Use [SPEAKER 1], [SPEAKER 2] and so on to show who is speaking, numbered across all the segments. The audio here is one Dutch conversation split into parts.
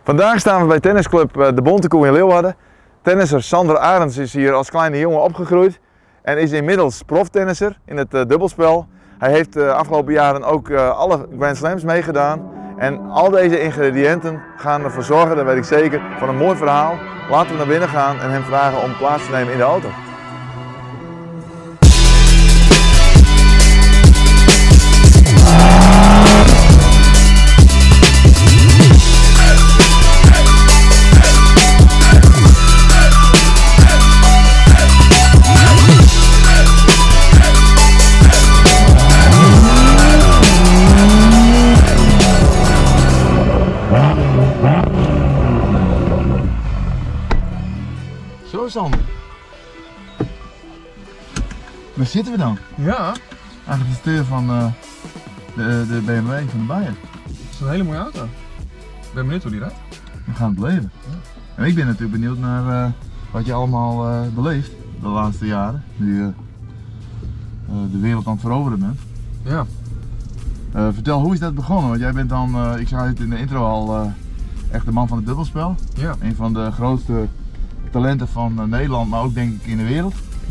[SPEAKER 1] Vandaag staan we bij tennisclub De Bontekoe in Leeuwarden. Tennisser Sander Arends is hier als kleine jongen opgegroeid en is inmiddels proftennisser in het dubbelspel. Hij heeft de afgelopen jaren ook alle Grand Slams meegedaan. En al deze ingrediënten gaan ervoor zorgen, dat weet ik zeker, voor een mooi verhaal. Laten we naar binnen gaan en hem vragen om plaats te nemen in de auto.
[SPEAKER 2] Zo Sander. Waar zitten we dan?
[SPEAKER 3] Ja,
[SPEAKER 2] Eigenlijk de steur van de BMW van de Bayer.
[SPEAKER 3] dat is een hele mooie auto. Ik ben benieuwd hoe die rijdt.
[SPEAKER 2] We gaan het beleven.
[SPEAKER 3] Ja.
[SPEAKER 2] En ik ben natuurlijk benieuwd naar wat je allemaal beleeft de laatste jaren. Nu je de wereld aan het veroveren bent.
[SPEAKER 3] Ja.
[SPEAKER 2] Vertel, hoe is dat begonnen? Want jij bent dan, ik zei het in de intro al, echt de man van het dubbelspel.
[SPEAKER 3] Ja.
[SPEAKER 2] Een van de grootste talenten van Nederland, maar ook denk ik in de wereld.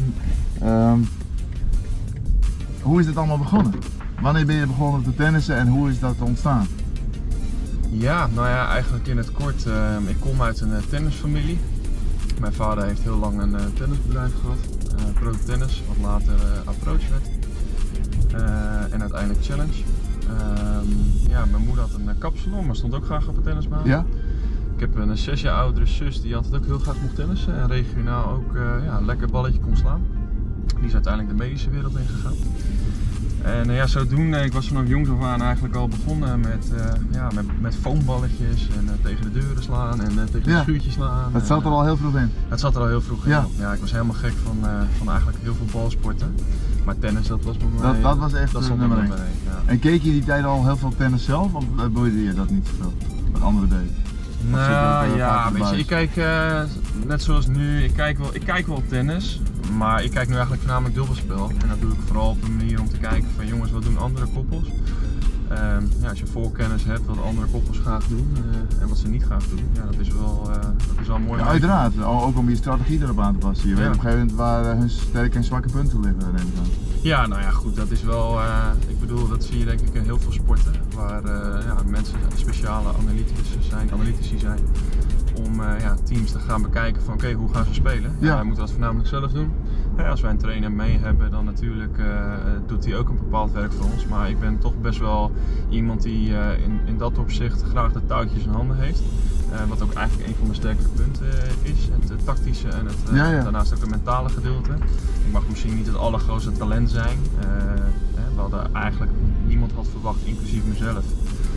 [SPEAKER 2] Hoe is het allemaal begonnen? Wanneer ben je begonnen te tennissen en hoe is dat ontstaan?
[SPEAKER 3] Ja, nou ja, eigenlijk in het kort. Ik kom uit een tennisfamilie. Mijn vader heeft heel lang een tennisbedrijf gehad. Pro Tennis, wat later Approach werd. En uiteindelijk Challenge. Ja, mijn moeder had een kapsalon, maar stond ook graag op een tennisbaan.
[SPEAKER 2] Ja?
[SPEAKER 3] Ik heb een 6 jaar oudere zus die altijd ook heel graag mocht tennissen en regionaal ook ja, een lekker balletje kon slaan. Die is uiteindelijk de medische wereld ingegaan. En ja, zodoende, ik was vanaf jongs af aan eigenlijk al begonnen met foamballetjes en tegen de deuren slaan en tegen de schuurtjes slaan.
[SPEAKER 2] Dat zat er al heel vroeg in.
[SPEAKER 3] Het zat er al heel vroeg in.
[SPEAKER 2] Ja.
[SPEAKER 3] Ja, ik was helemaal gek van eigenlijk heel veel balsporten. Maar tennis, dat was bij mij,
[SPEAKER 2] Dat was echt
[SPEAKER 3] dat stond
[SPEAKER 2] nummer
[SPEAKER 3] op
[SPEAKER 2] 1.
[SPEAKER 3] nummer 1. Ja.
[SPEAKER 2] En keek je die tijd al heel veel tennis zelf of boeide je dat niet zoveel? Wat anderen deden?
[SPEAKER 3] Nou ja, weet je, ik kijk net zoals nu, ik kijk wel tennis, maar ik kijk nu eigenlijk voornamelijk dubbelspel. En dat doe ik vooral op een manier om te kijken van jongens, wat doen andere koppels? Ja, als je voorkennis hebt wat andere koppels graag doen en wat ze niet graag doen, ja, dat is wel mooi.
[SPEAKER 2] Ja, uiteraard, ook om je strategie erop aan te passen. Je weet op een gegeven moment waar hun sterke en zwakke punten liggen, neem ik aan.
[SPEAKER 3] Ja, nou ja, goed, dat is wel, ik bedoel, dat zie je denk ik in heel veel sporten, waar ja, mensen speciale analytici zijn, om ja, teams te gaan bekijken van oké, hoe gaan ze spelen? Ja. Wij moeten dat voornamelijk zelf doen. Ja, als wij een trainer mee hebben, dan natuurlijk doet hij ook een bepaald werk voor ons, maar ik ben toch best wel iemand die in dat opzicht graag de touwtjes in handen heeft. Wat ook eigenlijk een van mijn sterke punten is, het tactische en daarnaast ook het mentale gedeelte. Ik mag misschien niet het allergrootste talent zijn, we hadden eigenlijk niemand had verwacht, inclusief mezelf,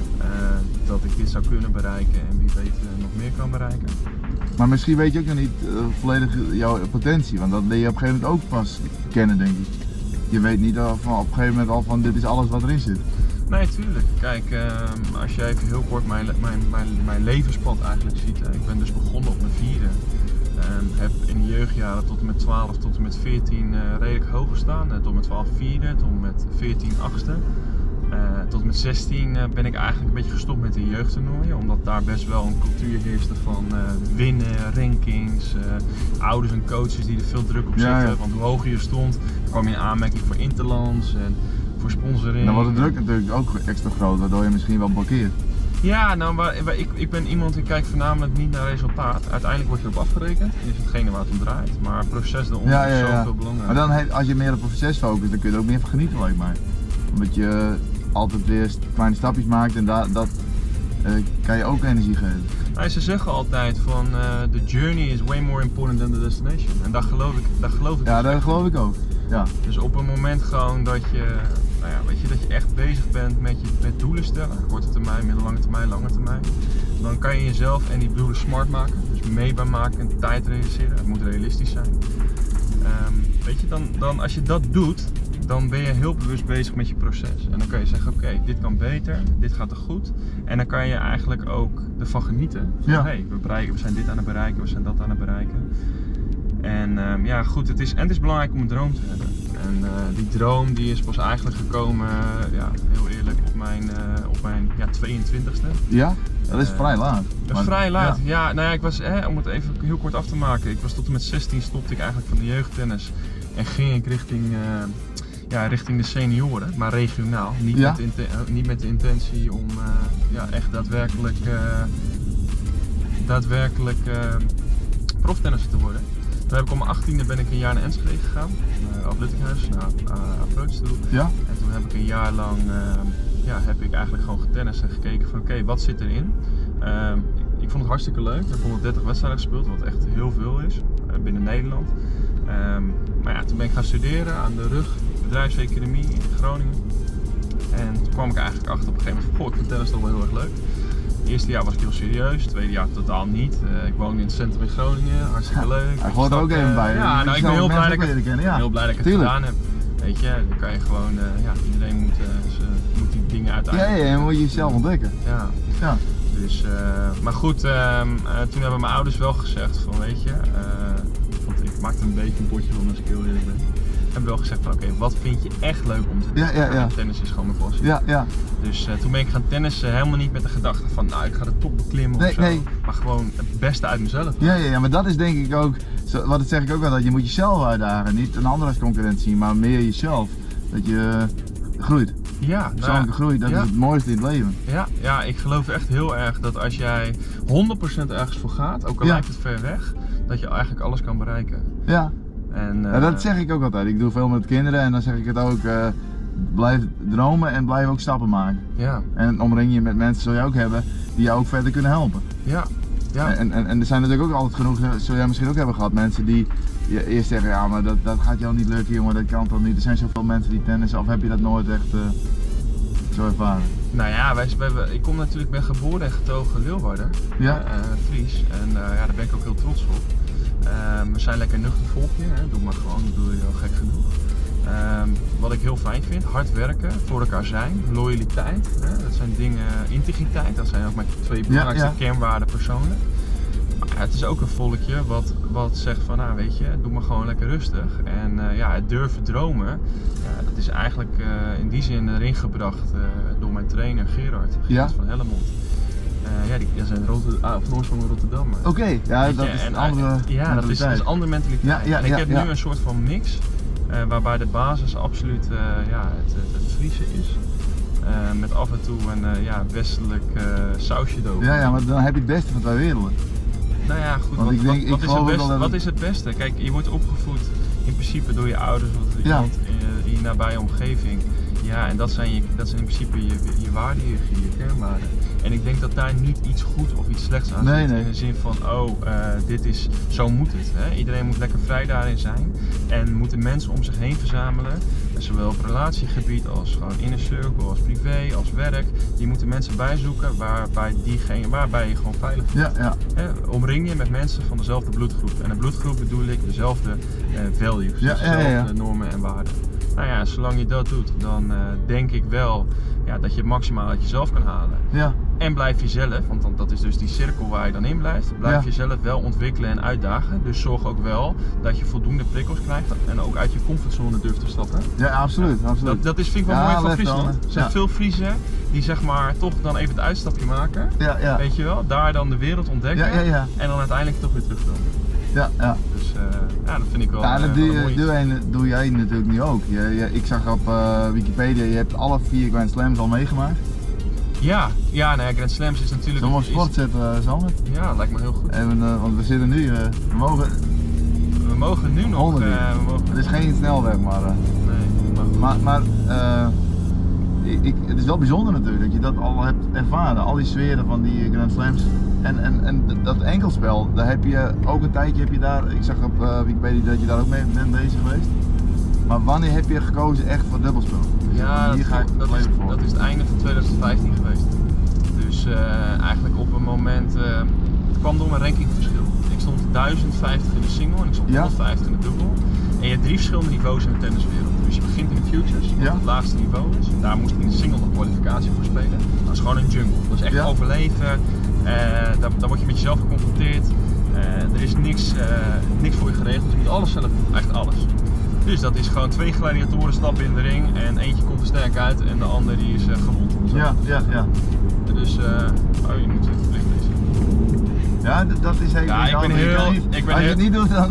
[SPEAKER 3] dat ik dit zou kunnen bereiken en wie weet nog meer kan bereiken.
[SPEAKER 2] Maar misschien weet je ook nog niet volledig jouw potentie, want dat leer je op een gegeven moment ook pas kennen, denk ik. Je weet niet van op een gegeven moment al van dit is alles wat erin zit.
[SPEAKER 3] Nee, tuurlijk. Kijk, als je even heel kort mijn levenspad eigenlijk ziet. Ik ben dus begonnen op mijn 4e. Heb in de jeugdjaren tot en met 12 tot en met 14 redelijk hoog gestaan. Tot en met 12 4e, tot en met 14 8e. Tot en met 16 ben ik eigenlijk een beetje gestopt met de jeugdtoernooien. Omdat daar best wel een cultuur heerste van winnen, rankings, ouders en coaches die er veel druk op zetten.
[SPEAKER 2] Ja. Want
[SPEAKER 3] hoe hoger je stond, kwam je in aanmerking voor interlands en voor sponsoring.
[SPEAKER 2] Dan wordt de druk natuurlijk ook extra groot, waardoor je misschien wel blokkeert.
[SPEAKER 3] Ja, nou, ik ben iemand die kijkt voornamelijk niet naar resultaat. Uiteindelijk word je erop afgerekend, is hetgene waar het om draait. Maar het proces eronder is zoveel belangrijk.
[SPEAKER 2] Maar dan als je meer op een proces focust, dan kun je er ook meer van genieten, lijkt mij. Omdat je altijd weer kleine stapjes maakt en dat kan je ook energie geven.
[SPEAKER 3] Nou, ze zeggen altijd van the journey is way more important than the destination. En daar geloof ik.
[SPEAKER 2] Ja, dat geloof ik ook. Ja.
[SPEAKER 3] Dus op een moment gewoon dat je, nou ja, weet je, dat je echt bezig bent met doelen stellen, korte termijn, middellange termijn, lange termijn, dan kan je jezelf en die doelen smart maken, dus meetbaar maken en tijd realiseren. Het moet realistisch zijn. Weet je, dan als je dat doet, dan ben je heel bewust bezig met je proces. En dan kan je zeggen, oké, dit kan beter, dit gaat er goed. En dan kan je eigenlijk ook ervan genieten. Van,
[SPEAKER 2] ja.
[SPEAKER 3] Hey, we zijn dit aan het bereiken, we zijn dat aan het bereiken. En ja, goed, het is belangrijk om een droom te hebben. En die droom die is pas eigenlijk gekomen, ja, heel eerlijk, op mijn 22e.
[SPEAKER 2] Ja? Dat is vrij laat.
[SPEAKER 3] Maar, vrij laat, ja. Nou ja, ik was, om het even heel kort af te maken, ik was tot en met 16 stopte ik eigenlijk van de jeugdtennis en ging ik richting de senioren, maar regionaal. Niet met de intentie om echt daadwerkelijk proftennisser te worden. Toen heb ik om mijn 18e ben ik een jaar naar Enschede gegaan, naar Atletiekhuis, naar Approach toe.
[SPEAKER 2] Ja?
[SPEAKER 3] En toen heb ik een jaar lang heb ik eigenlijk gewoon getennist en gekeken van oké, wat zit erin? Ik vond het hartstikke leuk. Ik heb 130 wedstrijden gespeeld, wat echt heel veel is binnen Nederland. Maar ja, toen ben ik gaan studeren aan de RUG bedrijfseconomie in Groningen. En toen kwam ik eigenlijk achter op een gegeven moment van, ik vind tennis toch wel heel erg leuk. Het eerste jaar was ik heel serieus, het tweede jaar totaal niet. Ik woon in het centrum in Groningen, hartstikke leuk.
[SPEAKER 2] Hij hoort er ook even bij.
[SPEAKER 3] Ja, nou, ik ben heel blij dat ik het gedaan heb. Weet je, dan kan je gewoon, iedereen moet die dingen uiteindelijk...
[SPEAKER 2] Ja, je moet jezelf ontdekken.
[SPEAKER 3] Ja. Dus, maar goed, toen hebben mijn ouders wel gezegd van, weet je, want ik maakte een beetje een potje van als ik heel eerlijk ben. Hebben wel gezegd van oké, wat vind je echt leuk om te doen? Ja. Tennis is gewoon mijn passie.
[SPEAKER 2] Ja.
[SPEAKER 3] Dus toen ben ik gaan tennissen helemaal niet met de gedachte van nou ik ga de top beklimmen of zo. Nee. Maar gewoon het beste uit mezelf.
[SPEAKER 2] Ja, maar dat is denk ik ook, wat zeg ik ook wel, dat je moet jezelf uitdagen. Niet een ander als concurrent zien, maar meer jezelf. Dat je groeit.
[SPEAKER 3] Ja,
[SPEAKER 2] persoonlijke groei, dat is het mooiste in het leven.
[SPEAKER 3] Ja, ik geloof echt heel erg dat als jij 100% ergens voor gaat, ook al lijkt het ver weg, dat je eigenlijk alles kan bereiken.
[SPEAKER 2] Ja. En dat zeg ik ook altijd. Ik doe veel met kinderen en dan zeg ik het ook. Blijf dromen en blijf ook stappen maken.
[SPEAKER 3] Ja.
[SPEAKER 2] En omring je met mensen, zul je ook hebben, die jou ook verder kunnen helpen.
[SPEAKER 3] Ja.
[SPEAKER 2] En er zijn natuurlijk ook altijd genoeg, zul jij misschien ook hebben gehad, mensen die eerst zeggen, ja maar dat gaat jou niet lukken jongen, dat kan toch niet. Er zijn zoveel mensen die tennissen, of heb je dat nooit echt zo ervaren?
[SPEAKER 3] Nou ja, ik kom natuurlijk, ben geboren en getogen Leeuwarder, Fries, en daar ben ik ook heel trots op. We zijn lekker nuchter volkje, doe maar gewoon, dat doe je wel gek genoeg. Wat ik heel fijn vind, hard werken, voor elkaar zijn, loyaliteit, dat zijn dingen, integriteit, dat zijn ook mijn twee belangrijkste kernwaarden persoonlijk. Maar het is ook een volkje wat zegt van, nou weet je, doe maar gewoon lekker rustig. En het durven dromen, dat is eigenlijk in die zin erin gebracht door mijn trainer Gerard van Hellemond. Die zijn van oorsprong Rotterdam.
[SPEAKER 2] Oké, dat is een andere mentaliteit.
[SPEAKER 3] Dat is een andere mentaliteit. En ik heb nu een soort van mix, waarbij de basis absoluut het Friese is. Met af en toe een westelijk sausje erover.
[SPEAKER 2] Ja, maar dan heb je het beste van twee werelden.
[SPEAKER 3] Nou ja, goed, wat is het beste? Kijk, je wordt opgevoed in principe door je ouders of iemand in je nabije omgeving. Ja, en dat zijn in principe je waarden, je kernwaarden. En ik denk dat daar niet iets goed of iets slechts aan zit. In de zin van, zo moet het. Hè? Iedereen moet lekker vrij daarin zijn. En moeten mensen om zich heen verzamelen. Zowel op relatiegebied als gewoon inner circle, als privé, als werk. Je moet de mensen bijzoeken waarbij je gewoon veilig voelt. Omring je met mensen van dezelfde bloedgroep. En een bloedgroep bedoel ik dezelfde values, dezelfde normen en waarden. Nou ja, zolang je dat doet, dan denk ik wel dat je het maximaal uit jezelf kan halen.
[SPEAKER 2] Ja.
[SPEAKER 3] En blijf jezelf, want dat is dus die cirkel waar je dan in blijft, blijf jezelf wel ontwikkelen en uitdagen. Dus zorg ook wel dat je voldoende prikkels krijgt en ook uit je comfortzone durft te stappen.
[SPEAKER 2] Ja, absoluut.
[SPEAKER 3] Dat vind ik wel mooi van Friesland. Er zijn veel Friesen die zeg maar toch dan even het uitstapje maken. Weet je wel, daar dan de wereld ontdekken en dan uiteindelijk toch weer terugkomen. Dus dat vind ik wel
[SPEAKER 2] dat doe jij natuurlijk nu ook. Ik zag op Wikipedia, je hebt alle 4 Grand Slams al meegemaakt.
[SPEAKER 3] Grand Slams is natuurlijk...
[SPEAKER 2] Zullen we op sport zetten, Sander?
[SPEAKER 3] Ja, lijkt me heel goed.
[SPEAKER 2] Want we zitten nu, we
[SPEAKER 3] mogen nu nog...
[SPEAKER 2] Het is geen snelweg, maar... het is wel bijzonder natuurlijk dat je dat al hebt ervaren, al die sferen van die Grand Slams. En dat enkelspel, daar heb je ook een tijdje, ik zag op Wikipedia dat je daar ook mee bent bezig geweest. Maar wanneer heb je gekozen echt voor dubbelspel?
[SPEAKER 3] Ja, dat is het einde van 2015 geweest. Dus eigenlijk op een moment, het kwam door mijn rankingverschil. Ik stond 1050 in de single en ik stond 150 in de dubbel. En je hebt 3 verschillende niveaus in de tenniswereld. Dus je begint in de futures, wat het laagste niveau is. Daar moest ik in de single nog kwalificatie voor spelen. Dat is gewoon een jungle. Dat is echt overleven. Daar word je met jezelf geconfronteerd. Er is niks voor je geregeld. Dus je moet alles zelf doen, echt alles. Dus dat is gewoon 2 gladiatoren stappen in de ring en eentje komt er sterk uit en de ander die is gewond.
[SPEAKER 2] Ja.
[SPEAKER 3] Dus, je moet het verplicht lezen.
[SPEAKER 2] Ja, dat is zeker.
[SPEAKER 3] Ja, als
[SPEAKER 2] je het niet doet, dan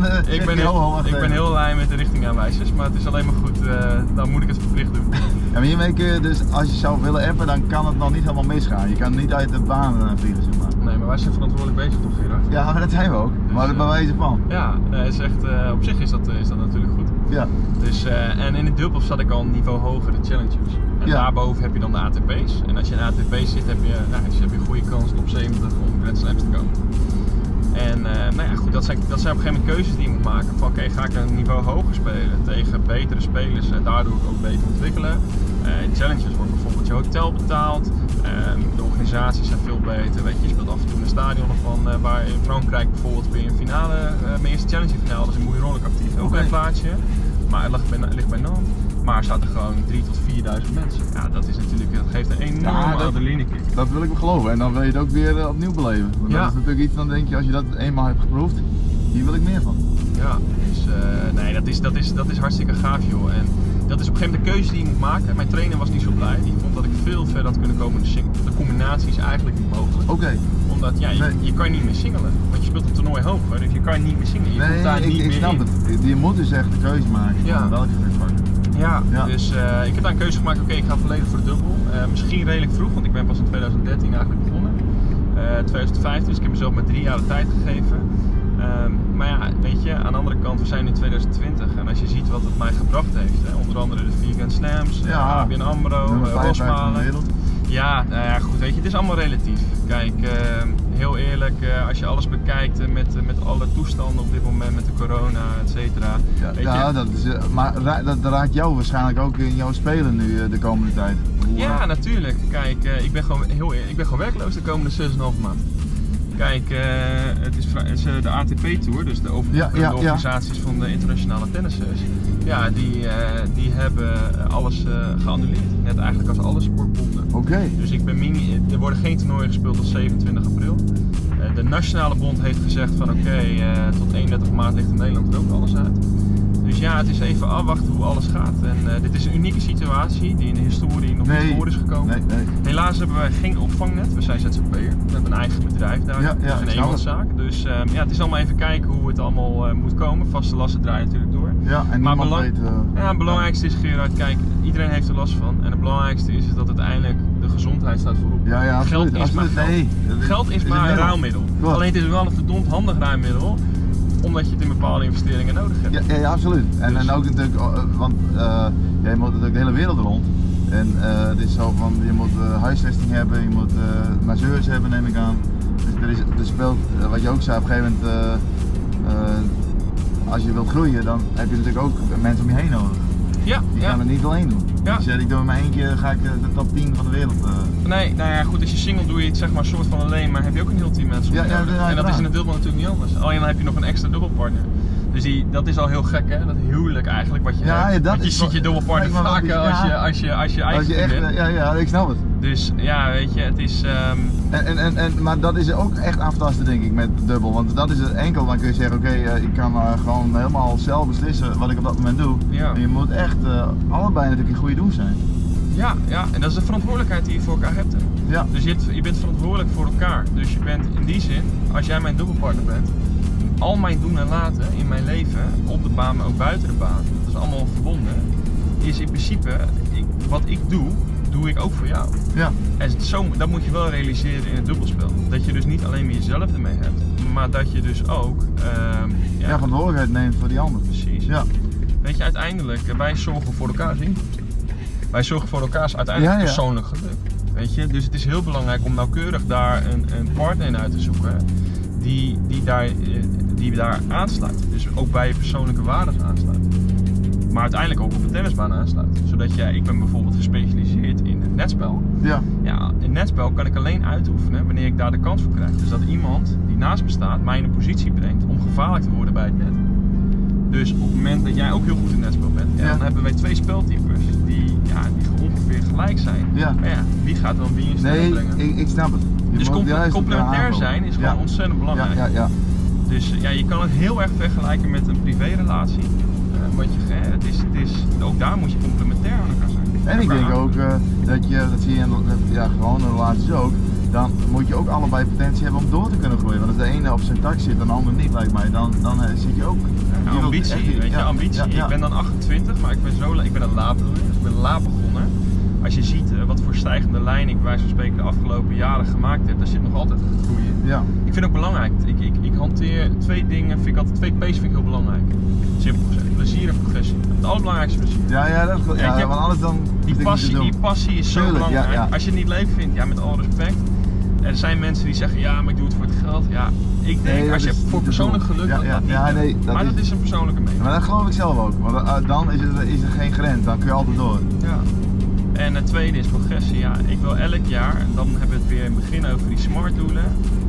[SPEAKER 3] ik ben heel blij met de richtingaanwijzers, maar het is alleen maar goed, dan moet ik het verplicht doen.
[SPEAKER 2] Ja, maar hiermee kun je dus, als je zou willen appen, dan kan het nog niet helemaal misgaan. Je kan niet uit de baan vliegen, zeg maar.
[SPEAKER 3] Nee, maar wij zijn verantwoordelijk bezig toch, Gerard?
[SPEAKER 2] Ja, maar dat zijn we ook.
[SPEAKER 3] Dus,
[SPEAKER 2] maar het bewijzen van.
[SPEAKER 3] Ja, is echt, op zich is dat natuurlijk goed.
[SPEAKER 2] Ja.
[SPEAKER 3] Dus, en in de dubbel zat ik al een niveau hoger, de challengers. En daarboven heb je dan de ATP's. En als je in de ATP's zit, heb je een goede kans op 70 om Grand Slams te komen. En nou ja, goed, dat zijn op een gegeven moment keuzes die je moet maken. Van oké, ga ik een niveau hoger spelen tegen betere spelers en daardoor ook beter ontwikkelen. In challenges wordt bijvoorbeeld je hotel betaald. De organisaties zijn veel beter. Weet je speelt af en toe in een stadion van waar in Frankrijk bijvoorbeeld weer een finale, mijn eerste challenge finale, dat is in Moeironlijk actief. Ook een plaatsje, maar het ligt bij Nantes. Maar er zaten gewoon 3.000 tot 4.000 mensen. Ja, dat geeft een enorme adrenalinekick.
[SPEAKER 2] Dat wil ik wel geloven en dan wil je het ook weer opnieuw beleven. Want dat is natuurlijk iets, dan denk je als je dat eenmaal hebt geproefd, hier wil ik meer van.
[SPEAKER 3] Ja, dus nee, dat is hartstikke gaaf joh. En dat is op een gegeven moment de keuze die je moet maken. Mijn trainer was niet zo blij, die vond dat ik veel verder had kunnen komen in de single. De combinatie is eigenlijk niet mogelijk.
[SPEAKER 2] Oké.
[SPEAKER 3] Omdat je kan niet meer singelen, want je speelt een toernooi hoger, dus je kan niet meer singelen. Je komt daar niet
[SPEAKER 2] ik
[SPEAKER 3] meer
[SPEAKER 2] snap
[SPEAKER 3] in.
[SPEAKER 2] het. Je moet dus echt de keuze maken van welke vak.
[SPEAKER 3] Ja, dus ik heb daar een keuze gemaakt, oké, ik ga volledig voor de dubbel. Misschien redelijk vroeg, want ik ben pas in 2013 eigenlijk begonnen. 2015, dus ik heb mezelf maar 3 jaar de tijd gegeven. Maar ja, weet je, aan de andere kant, we zijn nu in 2020 en als je ziet wat het mij gebracht heeft, hè, onder andere de 4 Grand Slams, ABN AMRO, Rosmalen. Ja, nou ja, goed, weet je, het is allemaal relatief. Kijk, heel eerlijk, als je alles bekijkt met alle toestanden op dit moment, met de corona, et cetera.
[SPEAKER 2] Ja, dat is, maar dat raakt jou waarschijnlijk ook in jouw spelen nu de komende tijd.
[SPEAKER 3] Ja, natuurlijk. Kijk, ik ben gewoon werkloos de komende 6,5 maand. Kijk, het is de ATP-tour, dus de organisaties van de internationale tennissers. Ja, die hebben alles geannuleerd. Net eigenlijk als alle sportbonden.
[SPEAKER 2] Oké.
[SPEAKER 3] Dus er worden geen toernooien gespeeld tot 27 april. De nationale bond heeft gezegd van oké, tot 31 maart ligt in Nederland er ook alles uit. Dus ja, het is even afwachten hoe alles gaat. En dit is een unieke situatie die in de historie nog niet voor is gekomen.
[SPEAKER 2] Nee.
[SPEAKER 3] Helaas hebben wij geen opvangnet. We zijn ZZP'er. We hebben een eigen bedrijf daar.
[SPEAKER 2] Ja,
[SPEAKER 3] dat is een eenmanszaak. Dus ja, het is allemaal even kijken hoe het allemaal moet komen. Vaste lasten draaien natuurlijk door.
[SPEAKER 2] Ja, en
[SPEAKER 3] maar het belangrijkste is, Gerard, kijk, iedereen heeft er last van. En het belangrijkste is dat uiteindelijk de gezondheid staat voorop.
[SPEAKER 2] Ja,
[SPEAKER 3] geld is maar geld. Geld is maar een ruilmiddel. Alleen het is wel een verdomd handig ruilmiddel, omdat je het in bepaalde investeringen nodig hebt.
[SPEAKER 2] Ja, absoluut. En ook natuurlijk, want jij moet natuurlijk de hele wereld rond. En het is zo van, je moet huisvesting hebben, je moet masseurs hebben, neem ik aan. Dus er speelt, wat je ook zei, op een gegeven moment, als je wilt groeien, dan heb je natuurlijk ook mensen om je heen nodig.
[SPEAKER 3] Ja,
[SPEAKER 2] je kan het niet alleen doen.
[SPEAKER 3] Ja.
[SPEAKER 2] Dus ik doe in mijn eentje, ga ik de top 10 van de wereld.
[SPEAKER 3] Nee, nou ja, goed, als je single doe je het zeg maar een soort van alleen, maar heb je ook een heel team mensen om je nodig. En dat is in het dubbel natuurlijk niet anders. Alleen dan heb je nog een extra dubbelpartner. Dus dat is al heel gek, hè? Dat huwelijk eigenlijk wat je hebt. Want je ziet je dubbelpartner vaker als je eigen
[SPEAKER 2] echt bent. Ja, ik snap het.
[SPEAKER 3] Dus ja, weet je, het is...
[SPEAKER 2] Maar dat is ook echt aftasten, denk ik, met dubbel. Want dat is het enkel, dan kun je zeggen, oké, ik kan gewoon helemaal zelf beslissen wat ik op dat moment doe.
[SPEAKER 3] Ja.
[SPEAKER 2] En je moet echt allebei natuurlijk een goede doen zijn.
[SPEAKER 3] Ja, en dat is de verantwoordelijkheid die je voor elkaar hebt. Hè?
[SPEAKER 2] Ja.
[SPEAKER 3] Dus je bent verantwoordelijk voor elkaar. Dus je bent in die zin, als jij mijn dubbelpartner bent, al mijn doen en laten in mijn leven, op de baan, maar ook buiten de baan, dat is allemaal verbonden, is in principe, wat ik doe ik ook voor jou.
[SPEAKER 2] Ja.
[SPEAKER 3] En dat moet je wel realiseren in het dubbelspel. Dat je dus niet alleen maar jezelf ermee hebt, maar dat je dus ook...
[SPEAKER 2] verantwoordelijkheid neemt voor die ander.
[SPEAKER 3] Precies.
[SPEAKER 2] Ja.
[SPEAKER 3] Weet je, uiteindelijk, wij zorgen voor elkaars inkomsten. Wij zorgen voor elkaars uiteindelijk persoonlijk geluk. Weet je? Dus het is heel belangrijk om nauwkeurig daar een partner in uit te zoeken die daar aansluit. Dus ook bij je persoonlijke waarden aansluit. Maar uiteindelijk ook op de tennisbaan aansluit. Zodat ik ben bijvoorbeeld gespecialiseerd in het netspel.
[SPEAKER 2] Ja.
[SPEAKER 3] Ja, in netspel kan ik alleen uitoefenen wanneer ik daar de kans voor krijg. Dus dat iemand die naast me staat mij in een positie brengt om gevaarlijk te worden bij het net. Dus op het moment dat jij ook heel goed in netspel bent, dan hebben wij 2 speltypes die ongeveer gelijk zijn.
[SPEAKER 2] Ja.
[SPEAKER 3] Maar ja, wie gaat dan wie in stelling brengen?
[SPEAKER 2] Ik snap het.
[SPEAKER 3] Dus complementair zijn is gewoon ontzettend belangrijk.
[SPEAKER 2] Ja.
[SPEAKER 3] Dus ja, je kan het heel erg vergelijken met een privérelatie. wat je, ook daar moet je complementair aan elkaar zijn.
[SPEAKER 2] En ik denk ook dat zie je in gewone relaties ook, dan moet je ook allebei potentie hebben om door te kunnen groeien. Want als de ene op zijn tak zit en de ander niet, lijkt mij, dan zit je ook...
[SPEAKER 3] ambitie, weet je, ambitie. Ja. Ik ben dan 28, maar ik ben een laat begonnen. Als je ziet wat voor stijgende lijn ik bij wijze van spreken de afgelopen jaren gemaakt heb, daar zit nog altijd groeien.
[SPEAKER 2] Ja.
[SPEAKER 3] Ik vind het ook belangrijk. Ik hanteer twee dingen, twee P's vind ik heel belangrijk. Simpel gezegd, plezier en progressie. Het allerbelangrijkste plezier.
[SPEAKER 2] Want anders dan...
[SPEAKER 3] Die passie is zo belangrijk.
[SPEAKER 2] Ja.
[SPEAKER 3] Als je het niet leuk vindt, ja, met alle respect. Er zijn mensen die zeggen, ja, maar ik doe het voor het geld. Ja, ik denk, als je voor persoonlijk geluk, maar dat is een persoonlijke mening.
[SPEAKER 2] Maar dat geloof ik zelf ook, want dan is er geen grens, dan kun je altijd door.
[SPEAKER 3] Ja. En het tweede is progressie. Ja, ik wil elk jaar, en dan hebben we het weer in het begin over die smart doelen.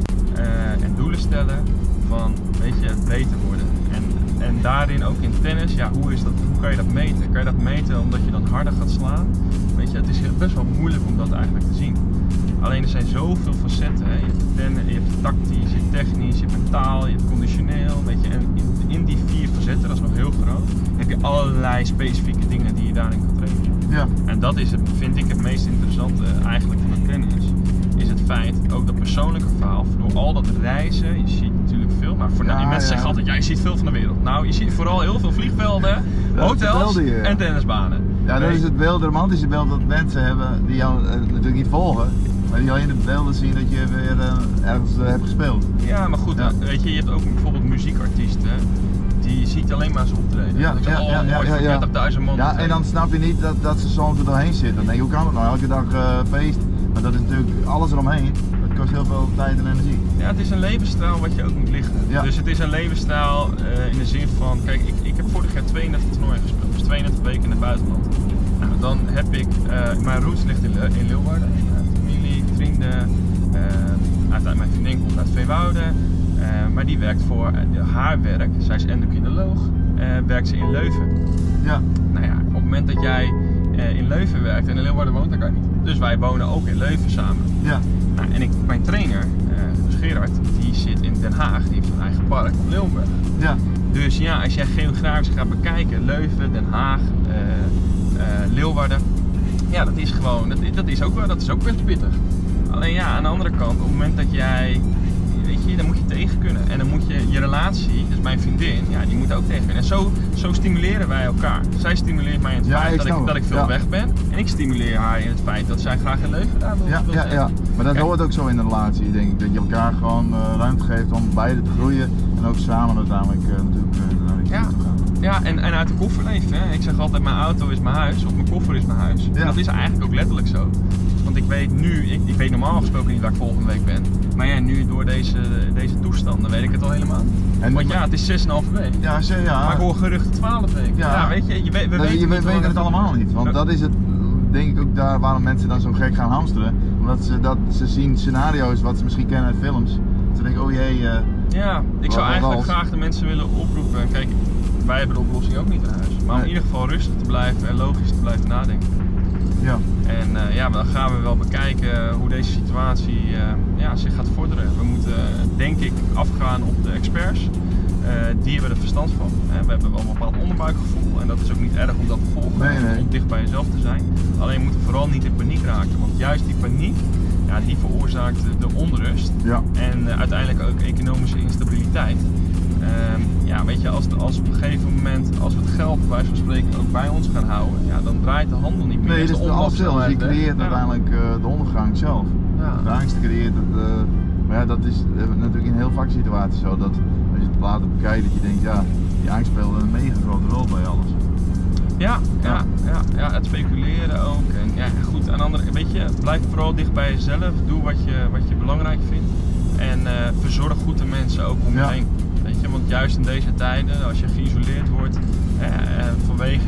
[SPEAKER 3] En doelen stellen van, weet je, beter worden. En daarin ook in tennis, ja, hoe kan je dat meten? Kan je dat meten omdat je dan harder gaat slaan? Weet je, het is best wel moeilijk om dat eigenlijk te zien. Alleen er zijn zoveel facetten. Hè. Je hebt tactisch, je hebt technisch, je hebt mentaal, je hebt conditioneel. Weet je. En in die 4 facetten, dat is nog heel groot, heb je allerlei specifieke dingen die je daarin kan trainen.
[SPEAKER 2] Ja.
[SPEAKER 3] En dat is vind ik het meest interessante eigenlijk van het tennis. Is het feit, ook dat persoonlijke verhaal, door al dat reizen, je ziet natuurlijk veel, maar mensen zeggen altijd, je ziet veel van de wereld. Nou, je ziet vooral heel veel vliegvelden, hotels en tennisbanen.
[SPEAKER 2] Ja, dat is het beeld, het romantische beeld dat mensen hebben die jou natuurlijk niet volgen, maar die alleen de beelden zien dat je weer ergens hebt gespeeld.
[SPEAKER 3] Ja, maar goed, weet je hebt ook bijvoorbeeld muziekartiesten. Die ziet alleen maar ze optreden.
[SPEAKER 2] Ja,
[SPEAKER 3] mooi, 40.000 man.
[SPEAKER 2] Ja, en dan snap je niet dat ze soms er doorheen zitten. Dan denk je, hoe kan het nou? Elke dag feest. Maar dat is natuurlijk alles eromheen. Dat kost heel veel tijd en energie.
[SPEAKER 3] Ja, het is een levensstijl wat je ook moet liggen. Ja. Dus het is een levensstijl in de zin van, kijk, ik heb vorig jaar 32 toernooien gespeeld. Dus 32 weken in het buitenland. Nou, dan heb ik, mijn roots ligt in Leeuwarden. Familie, vrienden. Uiteindelijk mijn vriendin komt uit Veenwouden. Maar die werkt voor haar werk, zij is endocrinoloog, werkt ze in Leuven. Ja. Nou ja, op het moment dat jij in Leuven werkt en in Leeuwarden woont, dan kan niet. Dus wij wonen ook in Leuven samen. Ja. Nou, en mijn trainer, dus Gerard, die zit in Den Haag, die heeft zijn eigen park op Leeuwenberg. Ja. Dus ja, als jij geografisch gaat bekijken, Leuven, Den Haag, Leeuwarden, ja, dat is gewoon, dat is ook best pittig. Alleen ja, aan de andere kant, op het moment dat jij, weet je, dan moet je tegen kunnen. En dan moet je relatie, dus mijn vriendin, ja, die moet ook tegen kunnen. En zo stimuleren wij elkaar. Zij stimuleert mij in het feit dat ik veel weg ben. En ik stimuleer haar in het feit dat zij graag in Leuven daar wil zijn.
[SPEAKER 2] Ja, maar dat hoort ook zo in een relatie, denk ik. Dat je elkaar gewoon ruimte geeft om beide te groeien. En ook samen uiteindelijk natuurlijk naar de toe te gaan.
[SPEAKER 3] Ja, en uit de koffer leven. Hè. Ik zeg altijd, mijn auto is mijn huis, of mijn koffer is mijn huis. Ja. Dat is eigenlijk ook letterlijk zo. Want ik weet nu, ik weet normaal gesproken niet waar ik volgende week ben. Maar ja, nu door deze toestanden weet ik het al helemaal niet. Want ja, het is 6,5 week. Ja,
[SPEAKER 2] maar
[SPEAKER 3] ik hoor geruchten 12 weken. Ja, weet je,
[SPEAKER 2] we weten het allemaal niet. Want dat is het, denk ik ook daar waarom mensen dan zo gek gaan hamsteren. Omdat ze zien scenario's wat ze misschien kennen uit films. Ze denken, oh jee.
[SPEAKER 3] Ja, ik zou eigenlijk graag de mensen willen oproepen. Kijk, wij hebben de oplossing ook niet in huis. Maar om in ieder geval rustig te blijven en logisch te blijven nadenken. Ja. En dan gaan we wel bekijken hoe deze situatie zich gaat vorderen. We moeten denk ik afgaan op de experts. Die hebben er verstand van. We hebben wel een bepaald onderbuikgevoel en dat is ook niet erg om dat te volgen. Om dicht bij jezelf te zijn. Alleen we moeten vooral niet in paniek raken. Want juist die paniek, ja, die veroorzaakt de onrust. Ja. En uiteindelijk ook economische instabiliteit. Weet je, als op een gegeven moment, als we het geld bij wijze van spreken ook bij ons gaan houden, ja, dan draait de handel niet meer.
[SPEAKER 2] Nee, dus alles zelf. Je creëert uiteindelijk de ondergang zelf. Ja. De angst creëert het. Maar ja, dat is natuurlijk in heel vaak situaties zo dat als je het later bekijkt, dat je denkt, ja, die angst speelt een mega grote rol bij alles.
[SPEAKER 3] Ja, het speculeren ook. En ja, goed, aan andere, weet je, blijf vooral dicht bij jezelf. Doe wat je belangrijk vindt. En verzorg goed de mensen ook om je heen. Weet je, want juist in deze tijden, als je geïsoleerd wordt vanwege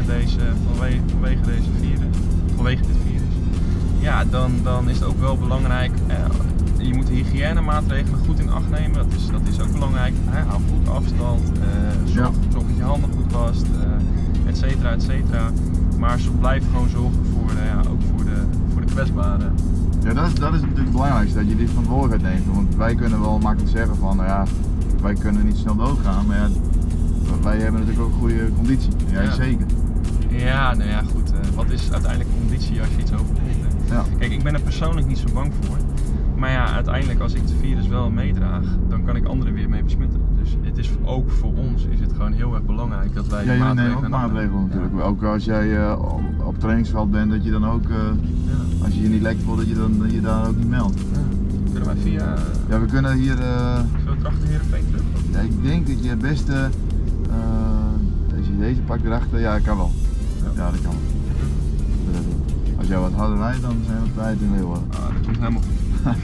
[SPEAKER 3] dit virus, ja, dan is het ook wel belangrijk. Je moet de hygiënemaatregelen goed in acht nemen, dat is ook belangrijk. Hou goed afstand, zorg dat je handen goed wast, et cetera. Maar blijf gewoon zorgen ook voor de kwetsbaren.
[SPEAKER 2] Ja, dat is natuurlijk het belangrijkste, dat je die verantwoordelijkheid neemt. Want wij kunnen wel makkelijk zeggen van, nou ja, wij kunnen niet snel doodgaan, maar ja, wij hebben natuurlijk ook een goede conditie. Jij
[SPEAKER 3] Ja.
[SPEAKER 2] zeker.
[SPEAKER 3] Ja, nou ja, goed. Wat is uiteindelijk conditie als je iets overkomt? Hè?
[SPEAKER 2] Ja.
[SPEAKER 3] Kijk, ik ben er persoonlijk niet zo bang voor. Maar ja, uiteindelijk als ik het virus wel meedraag, dan kan ik anderen weer mee besmetten. Dus het is ook voor ons is het gewoon heel erg belangrijk dat wij
[SPEAKER 2] Ja, jullie nemen ook
[SPEAKER 3] maatregelen
[SPEAKER 2] maatregelen natuurlijk.
[SPEAKER 3] Ja.
[SPEAKER 2] Ook als jij op het trainingsveld bent, dat je dan ook,
[SPEAKER 3] Ja.
[SPEAKER 2] als je hier niet lekker voelt, dat je daar ook niet meldt.
[SPEAKER 3] Ja. Kunnen wij via...
[SPEAKER 2] Ja, we kunnen hier,
[SPEAKER 3] Zullen we terug de Heerenveen terug?
[SPEAKER 2] ja, ik denk dat je het beste, als je deze pakt erachter, ja, dat kan wel.
[SPEAKER 3] Ja.
[SPEAKER 2] Ja, dat kan wel. Als jij wat harder rijdt, dan zijn we kwijt in Leeuwarden.
[SPEAKER 3] Ah, dat komt helemaal goed.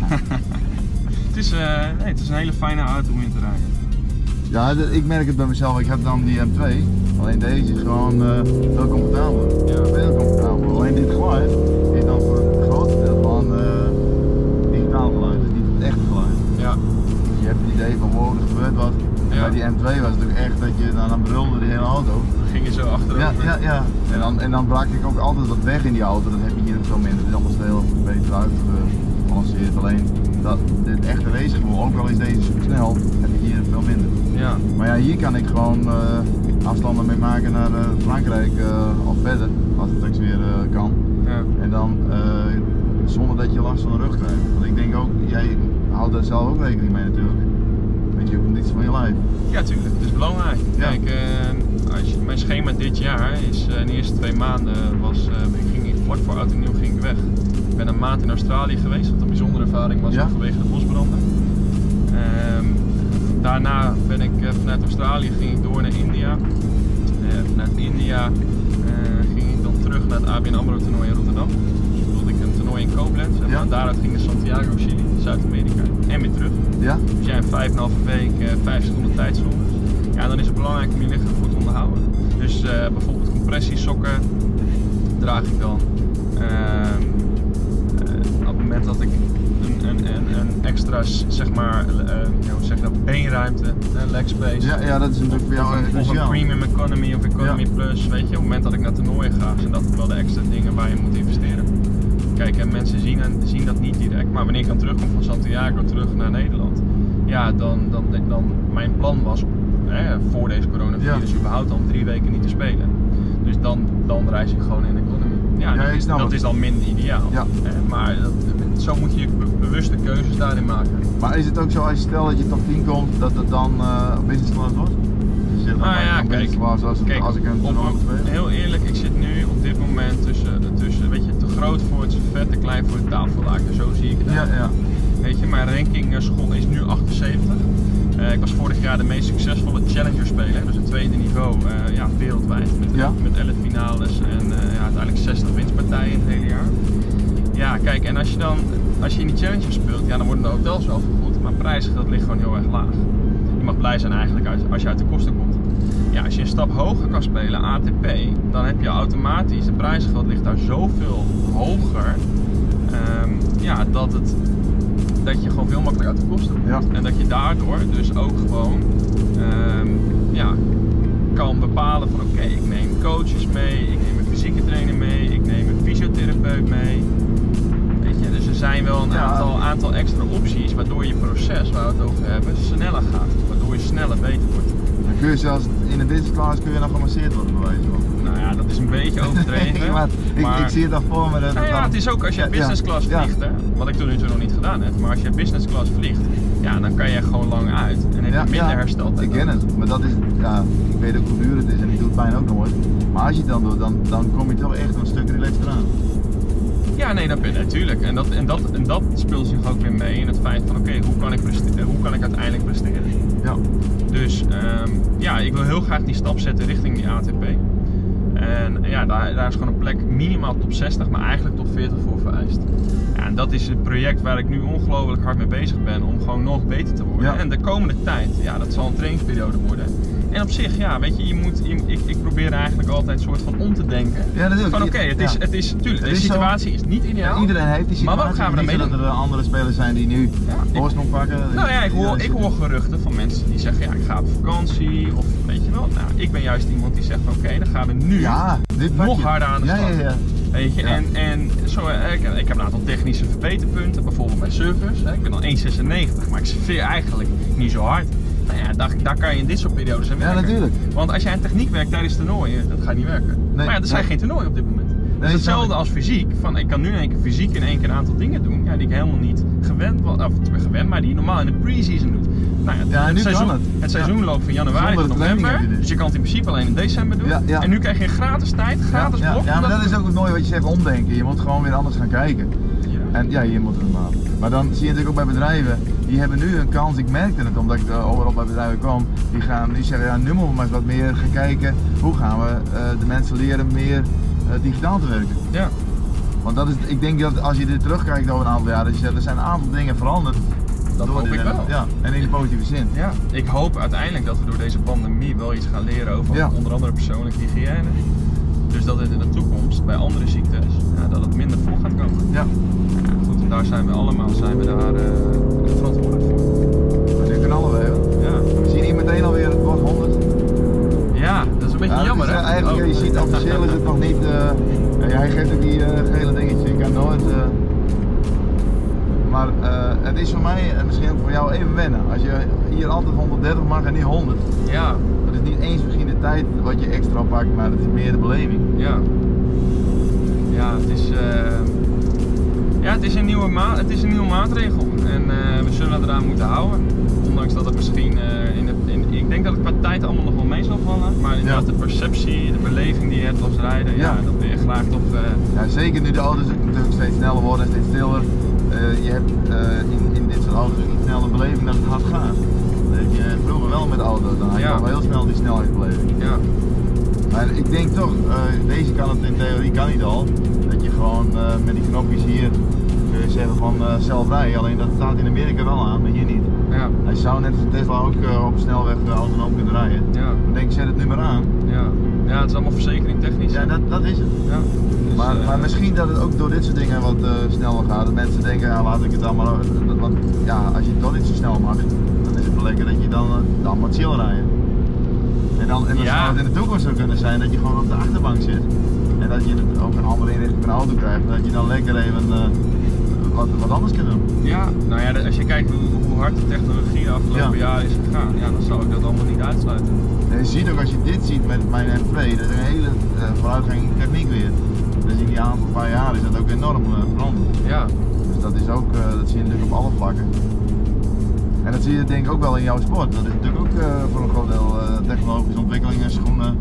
[SPEAKER 3] Het is een hele fijne auto om in te rijden.
[SPEAKER 2] Ja, ik merk het bij mezelf. Ik had dan die M2, alleen deze is gewoon veel comfortabeler.
[SPEAKER 3] Ja.
[SPEAKER 2] Veel comfortabeler. Alleen dit geluid is dan voor het grootste deel van digitaal geluid, dus niet het echte geluid.
[SPEAKER 3] Ja.
[SPEAKER 2] Dus je hebt het idee van wow, er gebeurt wat. En
[SPEAKER 3] Ja.
[SPEAKER 2] bij die M2 was het natuurlijk echt dat je dan brulde die hele auto.
[SPEAKER 3] Ging je zo achterover?
[SPEAKER 2] Ja. En dan braak ik ook altijd wat weg in die auto. Dat heb je hier veel minder. Het is allemaal veel beter uitgebalanceerd. Alleen dit echte racegevoel, ook al is deze super snel, heb je hier veel minder.
[SPEAKER 3] Ja.
[SPEAKER 2] Maar ja, hier kan ik gewoon afstanden mee maken naar Frankrijk of verder, als het straks weer kan.
[SPEAKER 3] Ja.
[SPEAKER 2] En dan zonder dat je last van de rug krijgt. Want ik denk ook, jij houdt daar zelf ook rekening mee natuurlijk. Met je conditie van je lijf.
[SPEAKER 3] Ja, tuurlijk. Het is belangrijk.
[SPEAKER 2] Ja.
[SPEAKER 3] Kijk, mijn schema dit jaar is in de eerste 2 maanden vlak voor oud en nieuw ging ik weg. Ik ben een maand in Australië geweest, wat een bijzondere ervaring was
[SPEAKER 2] Ja?
[SPEAKER 3] vanwege de bosbranden. Daarna ben ik vanuit Australië ging ik door naar India. Vanuit India ging ik dan terug naar het ABN AMRO toernooi in Rotterdam. Dus wilde ik een toernooi in Koblenz en
[SPEAKER 2] Ja?
[SPEAKER 3] van daaruit ging naar Santiago, Chili, Zuid-Amerika en weer terug.
[SPEAKER 2] Ja?
[SPEAKER 3] Dus jij in 5,5 week 5 verschillende tijdzones. Ja, dan is het belangrijk om je lichaam goed te onderhouden. Dus bijvoorbeeld compressiesokken draag ik dan. Op het moment dat ik een extra, zeg maar, hoe zeg je dat, beenruimte, leg space.
[SPEAKER 2] Ja, dat is natuurlijk voor jou
[SPEAKER 3] Of een
[SPEAKER 2] cruciaal.
[SPEAKER 3] premium economy of economy plus, weet je, op het moment dat ik naar toernooien ga, zijn dat wel de extra dingen waar je moet investeren. Kijk, en mensen zien dat niet direct, maar wanneer ik dan terugkom van Santiago terug naar Nederland, ja, dan mijn plan was, voor deze coronavirus, überhaupt al 3 weken niet te spelen. Dus dan reis ik gewoon in economy. Ja,
[SPEAKER 2] ik snap
[SPEAKER 3] dat
[SPEAKER 2] het.
[SPEAKER 3] is dan minder ideaal.
[SPEAKER 2] Ja.
[SPEAKER 3] Maar zo moet je bewuste keuzes daarin maken.
[SPEAKER 2] Maar is het ook zo als je stelt dat je top 10 komt, dat het dan business class wordt? Dus je zegt dan
[SPEAKER 3] Nou ja,
[SPEAKER 2] business
[SPEAKER 3] kijk,
[SPEAKER 2] class als ik een toernooi moet spelen?
[SPEAKER 3] heel eerlijk, ik zit nu op dit moment tussen weet je, te groot voor het vet, te klein voor het tafellaken. Zo zie ik het
[SPEAKER 2] Ja,
[SPEAKER 3] eigenlijk. Weet je, mijn ranking is nu 78. Ik was vorig jaar de meest succesvolle challenger speler, dus het tweede niveau wereldwijd. Met 11 finales en uiteindelijk 60 winstpartijen in het hele jaar. Ja, kijk, en als je in die challenger speelt, ja, dan worden de hotels wel vergoed, maar prijsgeld ligt gewoon heel erg laag. Je mag blij zijn eigenlijk als je uit de kosten komt. Ja, als je een stap hoger kan spelen, ATP, dan heb je automatisch, de prijsgeld ligt daar zoveel hoger, dat je gewoon veel makkelijker uit de kosten komt.
[SPEAKER 2] Ja.
[SPEAKER 3] En dat je daardoor dus ook gewoon kan bepalen van oké, ik neem coaches mee, ik neem een fysieke trainer mee, ik neem een fysiotherapeut mee. Weet je, dus er zijn wel een aantal extra opties waardoor je proces, waar we het over hebben, sneller gaat. Waardoor je sneller beter wordt.
[SPEAKER 2] Dan kun je zelfs in de business class nog gemasseerd worden bij wijze van.
[SPEAKER 3] Nou ja, dat is een beetje overdreven.
[SPEAKER 2] maar ik zie het al voor me.
[SPEAKER 3] Het is ook als je business class vliegt, hè, wat ik tot nu toe nog niet gedaan heb, maar als je business class vliegt, ja, dan kan je gewoon lang uit en heb je minder hersteltijd.
[SPEAKER 2] Ik ken het, maar dat is, ik weet ook hoe duur het is en ik doe het bijna ook nooit. Maar als je het dan doet, dan kom je toch echt een stuk relaxed eraan.
[SPEAKER 3] Ja, nee, dat ben je natuurlijk. En dat speelt zich ook weer mee in het feit van oké, hoe kan ik uiteindelijk presteren?
[SPEAKER 2] Ja.
[SPEAKER 3] Dus ik wil heel graag die stap zetten richting die ATP. En ja, daar is gewoon een plek minimaal top 60, maar eigenlijk top 40 voor vereist. Ja, en dat is het project waar ik nu ongelooflijk hard mee bezig ben om gewoon nog beter te worden.
[SPEAKER 2] Ja.
[SPEAKER 3] En de komende tijd, ja, dat zal een trainingsperiode worden. En op zich, ja, weet je, ik probeer eigenlijk altijd een soort van om te denken.
[SPEAKER 2] Ja, dat is ook.
[SPEAKER 3] Van oké, tuurlijk, de situatie is niet ideaal.
[SPEAKER 2] Iedereen heeft die situatie.
[SPEAKER 3] Maar wat gaan we daarmee doen?
[SPEAKER 2] Dat er andere spelers zijn die nu oorsprong pakken.
[SPEAKER 3] Nou ja, ik hoor geruchten van mensen die zeggen, ja, ik ga op vakantie of weet je wel. Nou, ik ben juist iemand die zegt van oké, dan gaan we nu nog harder aan de slag. Weet je, en zo, ik heb een aantal technische verbeterpunten, bijvoorbeeld bij servers. Ik ben al 1,96, maar ik serveer eigenlijk niet zo hard. Nou ja, daar kan je in dit soort periodes aan werken.
[SPEAKER 2] Ja, natuurlijk.
[SPEAKER 3] Want als jij aan techniek werkt tijdens toernooien, dat gaat niet werken.
[SPEAKER 2] Nee,
[SPEAKER 3] maar ja, er zijn geen toernooien op dit moment. Dus hetzelfde als fysiek. Van, ik kan nu in één keer fysiek in één keer een aantal dingen doen die ik helemaal niet gewend was. Of gewend, maar die je normaal in de pre-season doet. Nou ja, het seizoen loopt van januari tot november. Dus je kan het in principe alleen in december doen.
[SPEAKER 2] Ja.
[SPEAKER 3] En nu krijg je een gratis tijd, gratis blok.
[SPEAKER 2] Ja, maar dat is ook het mooie wat je zegt, omdenken. Je moet gewoon weer anders gaan kijken.
[SPEAKER 3] Ja.
[SPEAKER 2] En ja, je moet het maken. Maar dan zie je natuurlijk ook bij bedrijven, die hebben nu een kans, ik merkte het omdat ik overal bij bedrijven kwam, die zeggen ja, nu moeten we maar eens wat meer gaan kijken, hoe gaan we de mensen leren meer digitaal te werken.
[SPEAKER 3] Ja.
[SPEAKER 2] Want dat is, ik denk dat als je dit terugkijkt over een aantal jaar, dat je zegt, er zijn een aantal dingen veranderd.
[SPEAKER 3] Dat hoop ik wel.
[SPEAKER 2] Ja, en in de positieve zin.
[SPEAKER 3] Ja, ik hoop uiteindelijk dat we door deze pandemie wel iets gaan leren over onder andere persoonlijke hygiëne. Dus dat het in de toekomst bij andere ziektes, dat het minder voor gaat komen.
[SPEAKER 2] Ja.
[SPEAKER 3] Goed, en daar zijn we allemaal daar verantwoordelijk voor.
[SPEAKER 2] Maar nu kunnen alle even.
[SPEAKER 3] Ja.
[SPEAKER 2] We zien hier meteen alweer het wordt 100.
[SPEAKER 3] Ja, dat is een beetje jammer, hè?
[SPEAKER 2] Eigenlijk, je ziet officieel is het nog niet. Hij geeft ook die gele dingetje, ik kan nooit. Maar het is voor mij en misschien ook voor jou even wennen. Als je hier altijd 130 mag en niet 100.
[SPEAKER 3] Ja.
[SPEAKER 2] Dat is niet eens misschien de tijd wat je extra pakt, maar het is meer de beleving.
[SPEAKER 3] Ja. Ja, het is een nieuwe maatregel en we zullen eraan moeten houden. Ondanks dat het misschien ik denk dat het qua tijd allemaal nog wel mee zal vallen, maar inderdaad de perceptie, de beleving die je hebt als rijder, dat wil je graag toch...
[SPEAKER 2] Ja, zeker nu de auto's natuurlijk steeds sneller worden en steeds stiller. Je hebt in dit soort auto's ook niet snel de beleving dat het hard gaat. Dat heb je vroeger wel met auto's, dan had je al heel snel die snelheidsbeleving.
[SPEAKER 3] Ja.
[SPEAKER 2] Maar ik denk toch, deze kan het in theorie kan niet al, dat je gewoon met die knopjes hier kun je zeggen van zelf rijden, alleen dat staat in Amerika wel aan, maar hier niet.
[SPEAKER 3] Ja.
[SPEAKER 2] Hij zou net als een Tesla ook op een snelweg autonoom kunnen rijden.
[SPEAKER 3] Ja.
[SPEAKER 2] Ik denk, zet het nu maar aan.
[SPEAKER 3] Ja, ja, het is allemaal verzekering technisch.
[SPEAKER 2] Ja, dat is het.
[SPEAKER 3] Ja. Dus,
[SPEAKER 2] maar misschien dat het ook door dit soort dingen wat sneller gaat. Dat mensen denken, ja, laat ik het dan maar. Want ja, als je toch niet zo snel mag, dan is het wel lekker dat je dan moet chill rijden. En dan zou het in de toekomst ook kunnen zijn dat je gewoon op de achterbank zit. En dat je het ook een andere inrichting van de auto krijgt. En dat je dan lekker even wat anders kunt doen.
[SPEAKER 3] Ja, nou ja, als je kijkt hoe hard de technologie de afgelopen jaren is gegaan, dan zou ik dat allemaal niet uitsluiten.
[SPEAKER 2] En je ziet ook als je dit ziet met mijn M2, dat is een hele vooruitgang in techniek weer. Dus in die aantal paar jaar is dat ook enorm veranderd.
[SPEAKER 3] Ja.
[SPEAKER 2] Dus dat is ook, dat zie je natuurlijk op alle vlakken. En dat zie je denk ik ook wel in jouw sport. Dat is natuurlijk ook voor een groot deel technologische ontwikkelingen, schoenen,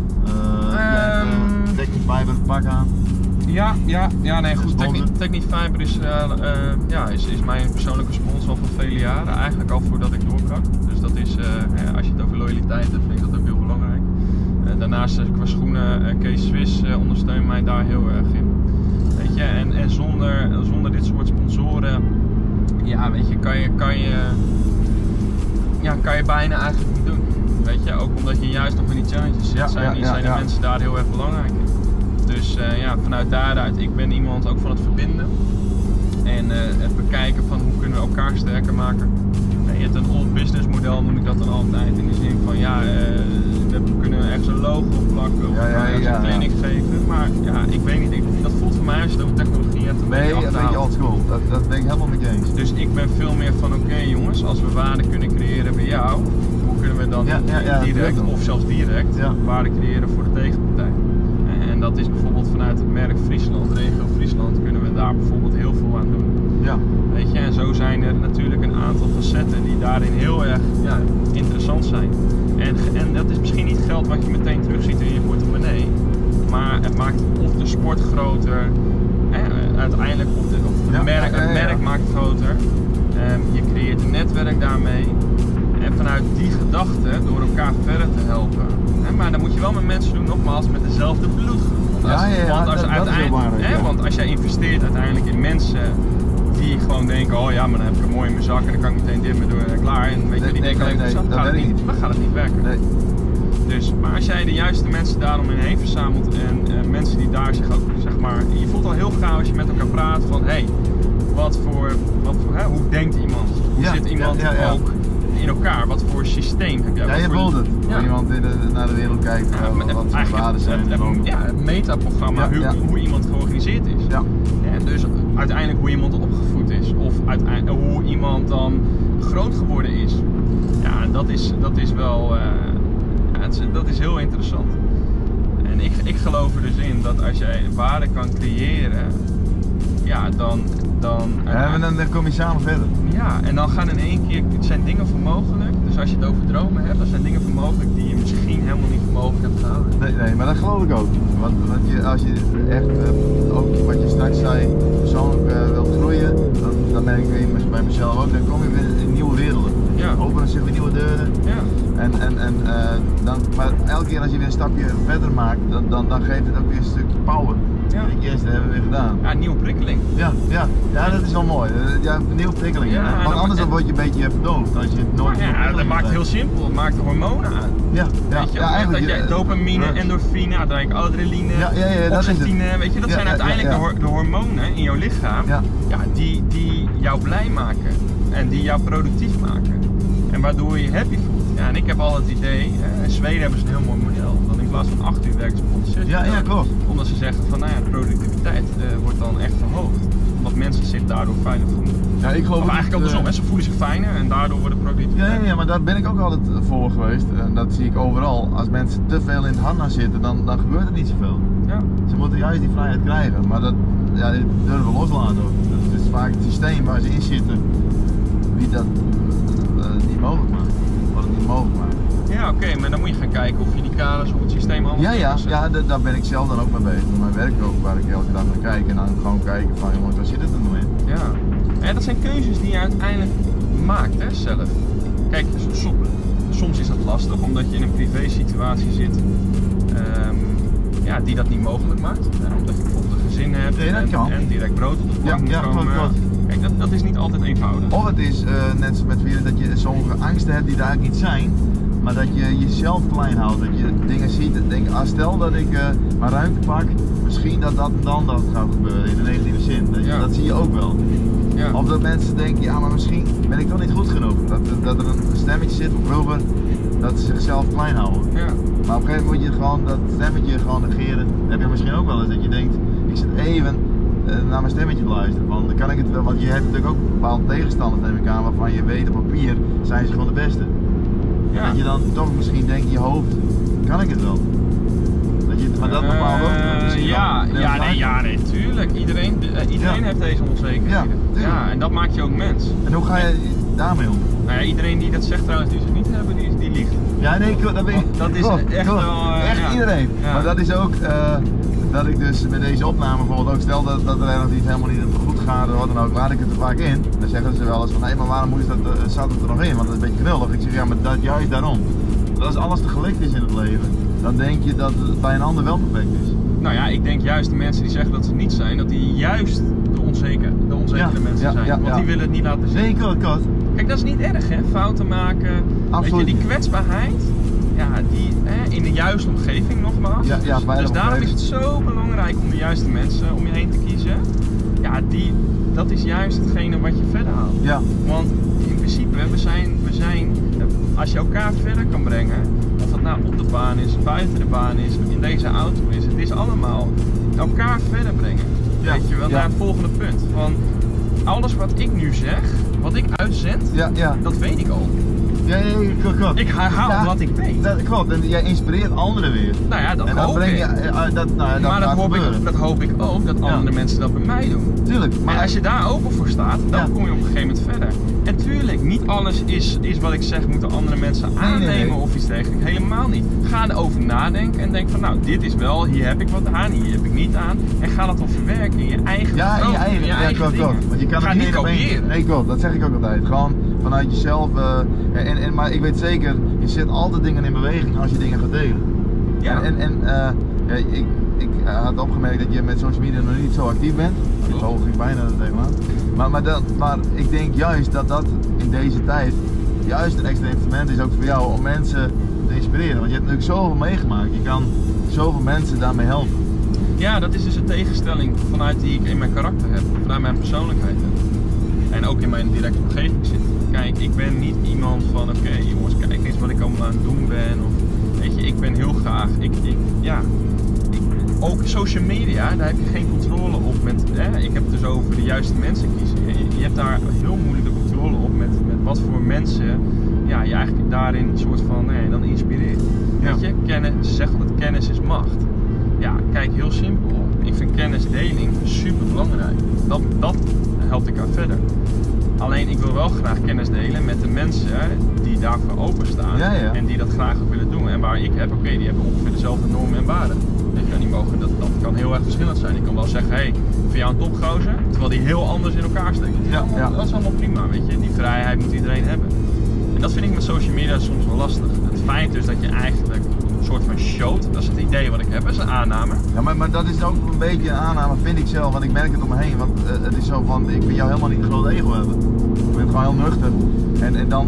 [SPEAKER 2] Technifiber pak aan.
[SPEAKER 3] Ja, nee, goed. Technifiber is mijn persoonlijke sponsor van vele jaren. Eigenlijk al voordat ik doorbrak. Dus dat is, als je het over loyaliteit hebt, vind ik dat ook heel belangrijk. Daarnaast qua schoenen, Kees Swiss ondersteunt mij daar heel erg in. Weet je, en zonder dit soort sponsoren, weet je, kan je bijna eigenlijk niet doen. Weet je, ook omdat je juist nog in die challenges zit, zijn de mensen daar heel erg belangrijk in. Dus vanuit daaruit, ik ben iemand ook van het verbinden en het bekijken van hoe kunnen we elkaar sterker maken. Je hebt een old business model, noem ik dat dan altijd, in de zin van we kunnen ergens een logo op plakken of een training geven, maar ik weet niet, dat voelt voor mij als je het over technologie hebt een beetje achterhaald.
[SPEAKER 2] Nee, een beetje oldschool, dat ben ik helemaal met je eens.
[SPEAKER 3] Dus ik ben veel meer van oké jongens, als we waarde kunnen creëren bij jou, hoe kunnen we dan direct of zelfs direct waarde creëren voor de tegenpartij. En dat is bijvoorbeeld vanuit het merk Friesland, regio Friesland, kunnen we daar bijvoorbeeld heel veel aan doen.
[SPEAKER 2] Ja.
[SPEAKER 3] Weet je, en zo zijn er natuurlijk een aantal facetten die daarin heel erg interessant zijn. En dat is misschien niet geld wat je meteen terugziet in je portemonnee, maar het maakt of de sport groter, uiteindelijk het merk maakt groter. Je creëert een netwerk daarmee. En vanuit die gedachte, door elkaar verder te helpen. Maar dan moet je wel met mensen doen, nogmaals, met dezelfde bloedgroep. Want als jij investeert uiteindelijk in mensen die gewoon denken, oh ja, maar dan heb ik een mooi in mijn zak en dan kan ik meteen dit mee doen en klaar. En weet je, die denken alleen, dan gaat het niet werken. Nee. Dus, maar als jij de juiste mensen daarom in heen verzamelt en mensen die daar zich ook, zeg maar, je voelt al heel gauw als je met elkaar praat van, hoe denkt iemand? Hoe zit iemand ook in elkaar? Wat voor systeem heb jij?
[SPEAKER 2] Ja, je voelt het. Hoe iemand naar de wereld kijkt, wat zijn waarden zijn.
[SPEAKER 3] Het metaprogramma, hoe iemand georganiseerd is. Ja. Dus uiteindelijk hoe iemand opgevoed is. Of uiteindelijk hoe iemand dan groot geworden is. Ja, en dat is wel, dat is heel interessant. En ik geloof er dus in dat als jij waarde kan creëren, ja, dan
[SPEAKER 2] kom je samen verder.
[SPEAKER 3] Ja, en dan gaan in één keer, het zijn dingen voor mogelijk. Dus als je het over dromen hebt, dan zijn dingen voor mogelijk die je misschien helemaal niet voor mogelijk hebt gehouden.
[SPEAKER 2] Nee, maar dat geloof ik ook. Want als je echt, ook wat je straks zei, persoonlijk wilt groeien, dan merk ik bij mezelf ook, dan kom je weer in nieuwe werelden.
[SPEAKER 3] Ja.
[SPEAKER 2] Openen zich weer nieuwe deuren.
[SPEAKER 3] Ja.
[SPEAKER 2] Maar elke keer als je weer een stapje verder maakt, dan geeft het ook weer een stukje power.
[SPEAKER 3] Ja.
[SPEAKER 2] De eerste hebben we weer gedaan.
[SPEAKER 3] Ja, nieuwe prikkeling.
[SPEAKER 2] Ja, dat is wel mooi. Ja, een nieuwe prikkeling.
[SPEAKER 3] Ja,
[SPEAKER 2] Want anders dan word je een beetje verdoofd als je het nooit.
[SPEAKER 3] Ja, dat maakt heel simpel. Het maakt de hormonen aan.
[SPEAKER 2] Ja,
[SPEAKER 3] Weet je,
[SPEAKER 2] eigenlijk.
[SPEAKER 3] dat je dopamine, endorfine, uiteindelijk adrenaline, oxytocine, weet je, dat zijn uiteindelijk de hormonen in jouw lichaam die jou blij maken en die jou productief maken. En waardoor je happy voelt. Ja, en ik heb al het idee, in Zweden hebben ze een heel mooi model. Dat in plaats van 8 uur werken ze bijvoorbeeld 6 uur.
[SPEAKER 2] Ja, klopt.
[SPEAKER 3] Omdat ze zeggen van, nou ja, de productiviteit wordt dan echt verhoogd. Omdat mensen zich daardoor veilig voelen.
[SPEAKER 2] Ja, ik geloof
[SPEAKER 3] of eigenlijk andersom, ze voelen zich fijner en daardoor worden productief.
[SPEAKER 2] Ja, maar daar ben ik ook altijd voor geweest. En dat zie ik overal. Als mensen te veel in het harnas zitten, dan gebeurt er niet zoveel.
[SPEAKER 3] Ja.
[SPEAKER 2] Ze moeten juist die vrijheid krijgen, maar dat durven we loslaten. Het is vaak het systeem waar ze in zitten, wie dat niet mogelijk maakt. Wat het niet mogelijk maakt.
[SPEAKER 3] Ja, oké, maar dan moet je gaan kijken of je die kaders op het systeem anders
[SPEAKER 2] Ja, daar ben ik zelf dan ook mee bezig. Mijn werk ook, waar ik elke dag naar kijk en dan gewoon kijken van jongens, waar zit het er nou in?
[SPEAKER 3] Ja. En dat zijn keuzes die je uiteindelijk maakt, hè, zelf. Kijk, soms is dat lastig, omdat je in een privé situatie zit die dat niet mogelijk maakt. Omdat je bijvoorbeeld een gezin hebt en direct brood op de plank moet komen. Kijk, dat is niet altijd eenvoudig.
[SPEAKER 2] Of het is net zoals met vieren dat je sommige angsten hebt die daar eigenlijk niet zijn, maar dat je jezelf klein houdt, dat je dingen ziet en denkt, stel dat ik mijn ruimte pak, misschien dat gaat gebeuren in de negatieve zin. Dat zie je ook wel. Ja. Of dat mensen denken, ja maar misschien ben ik toch niet goed genoeg. Dat er een stemmetje zit van vroeger, dat ze zichzelf klein houden.
[SPEAKER 3] Ja.
[SPEAKER 2] Maar op een gegeven moment moet je gewoon dat stemmetje gewoon negeren. Dan heb je misschien ook wel eens dat je denkt, ik zit even naar mijn stemmetje te luisteren. Van, dan kan ik het wel, want je hebt natuurlijk ook bepaalde tegenstanders neem ik aan, waarvan je weet op papier zijn ze gewoon de beste. Ja. Dat je dan toch misschien denkt in je hoofd, kan ik het wel? Maar dat bepaalt ook.
[SPEAKER 3] Nee, tuurlijk. Iedereen heeft deze onzekerheden. Ja, en dat maakt je ook mens.
[SPEAKER 2] En hoe ga je daarmee om?
[SPEAKER 3] Nou ja, iedereen die dat zegt trouwens, die ze niet hebben, die liegt.
[SPEAKER 2] Ja, nee,
[SPEAKER 3] dat is echt wel...
[SPEAKER 2] echt iedereen. Ja. Maar dat is ook dat ik dus met deze opname bijvoorbeeld ook stel dat er ergens iets helemaal niet goed gaat of wat dan ook, laat ik het er vaak in. Dan zeggen ze wel eens van, hé, maar waarom staat het er nog in? Want dat is een beetje geweldig. Ik zeg, ja, maar juist daarom. Dat als alles te gelikt is in het leven, dan denk je dat het bij een ander wel perfect is.
[SPEAKER 3] Nou ja, ik denk juist de mensen die zeggen dat ze niet zijn, dat die juist de onzekere mensen zijn. Want die willen het niet laten zien.
[SPEAKER 2] Nee, klopt.
[SPEAKER 3] Kijk, dat is niet erg, hè? Fouten maken.
[SPEAKER 2] Absoluut.
[SPEAKER 3] Weet je, die kwetsbaarheid, in de juiste omgeving nogmaals. Dus daarom is het zo belangrijk om de juiste mensen om je heen te kiezen. Ja, dat is juist hetgene wat je verder haalt.
[SPEAKER 2] Ja.
[SPEAKER 3] Want in principe, we zijn, als je elkaar verder kan brengen, of dat nou op de baan is, buiten de baan is, in deze auto is, het is allemaal elkaar verder brengen.
[SPEAKER 2] Ja.
[SPEAKER 3] Weet je wel, naar het volgende punt. Van alles wat ik nu zeg, wat ik uitzend, dat weet ik al.
[SPEAKER 2] Ja, klopt.
[SPEAKER 3] Ik herhaal wat ik weet.
[SPEAKER 2] Dat klopt, en jij inspireert anderen weer.
[SPEAKER 3] Nou ja, dat
[SPEAKER 2] en
[SPEAKER 3] hoop ik. Maar dat hoop ik ook, dat andere mensen dat bij mij doen.
[SPEAKER 2] Tuurlijk.
[SPEAKER 3] Maar als je daar open voor staat, dan kom je op een gegeven moment verder. En tuurlijk, niet alles is wat ik zeg moeten andere mensen aannemen of iets dergelijks. Helemaal niet. Ga erover nadenken en denk van nou, dit is wel, hier heb ik wat aan, hier heb ik niet aan. En ga dat dan verwerken in je eigen
[SPEAKER 2] in je eigen dingen. Want je kan
[SPEAKER 3] ga niet kopiëren.
[SPEAKER 2] Nee, klopt. Dat zeg ik ook altijd. Gewoon vanuit jezelf. Maar ik weet zeker, je zet altijd dingen in beweging als je dingen gaat delen.
[SPEAKER 3] Ja.
[SPEAKER 2] Ik had opgemerkt dat je met social media nog niet zo actief bent. Zo ging bijna dat tegenaan. Maar ik denk juist dat in deze tijd juist een extra instrument is ook voor jou om mensen te inspireren. Want je hebt natuurlijk zoveel meegemaakt. Je kan zoveel mensen daarmee helpen.
[SPEAKER 3] Ja, dat is dus een tegenstelling vanuit die ik in mijn karakter heb, vanuit mijn persoonlijkheid heb. En ook in mijn directe omgeving zit. Kijk, ik ben niet iemand van oké, jongens, kijk eens wat ik allemaal aan het doen ben. Of weet je, ik ben heel graag. Ook social media, daar heb je geen controle op. Ik heb het dus over de juiste mensen kiezen. Je hebt daar heel moeilijk de controle op met wat voor mensen ja, je eigenlijk daarin een soort van dan inspireert. Weet je, ze zeggen altijd kennis is macht. Ja, kijk, heel simpel. Ik vind kennisdeling super belangrijk. Dat helpt elkaar verder. Alleen ik wil wel graag kennis delen met de mensen die daarvoor openstaan en die dat graag ook willen doen. En waar ik heb, die hebben ongeveer dezelfde normen en waarden. Weet je, die mogen, dat kan heel erg verschillend zijn. Ik kan wel zeggen, hey, vind jou een topgozer, terwijl die heel anders in elkaar steekt. Dat is allemaal prima, weet je. Die vrijheid moet iedereen hebben. En dat vind ik met social media soms wel lastig. Het feit dus dat je eigenlijk een soort van showt, dat is het idee wat ik heb, dat is een aanname.
[SPEAKER 2] Ja, maar dat is ook een beetje een aanname, vind ik zelf, want ik merk het om me heen. Want het is zo van, ik wil jou helemaal niet een groot ego hebben. Ik ben gewoon heel nuchter. En dan,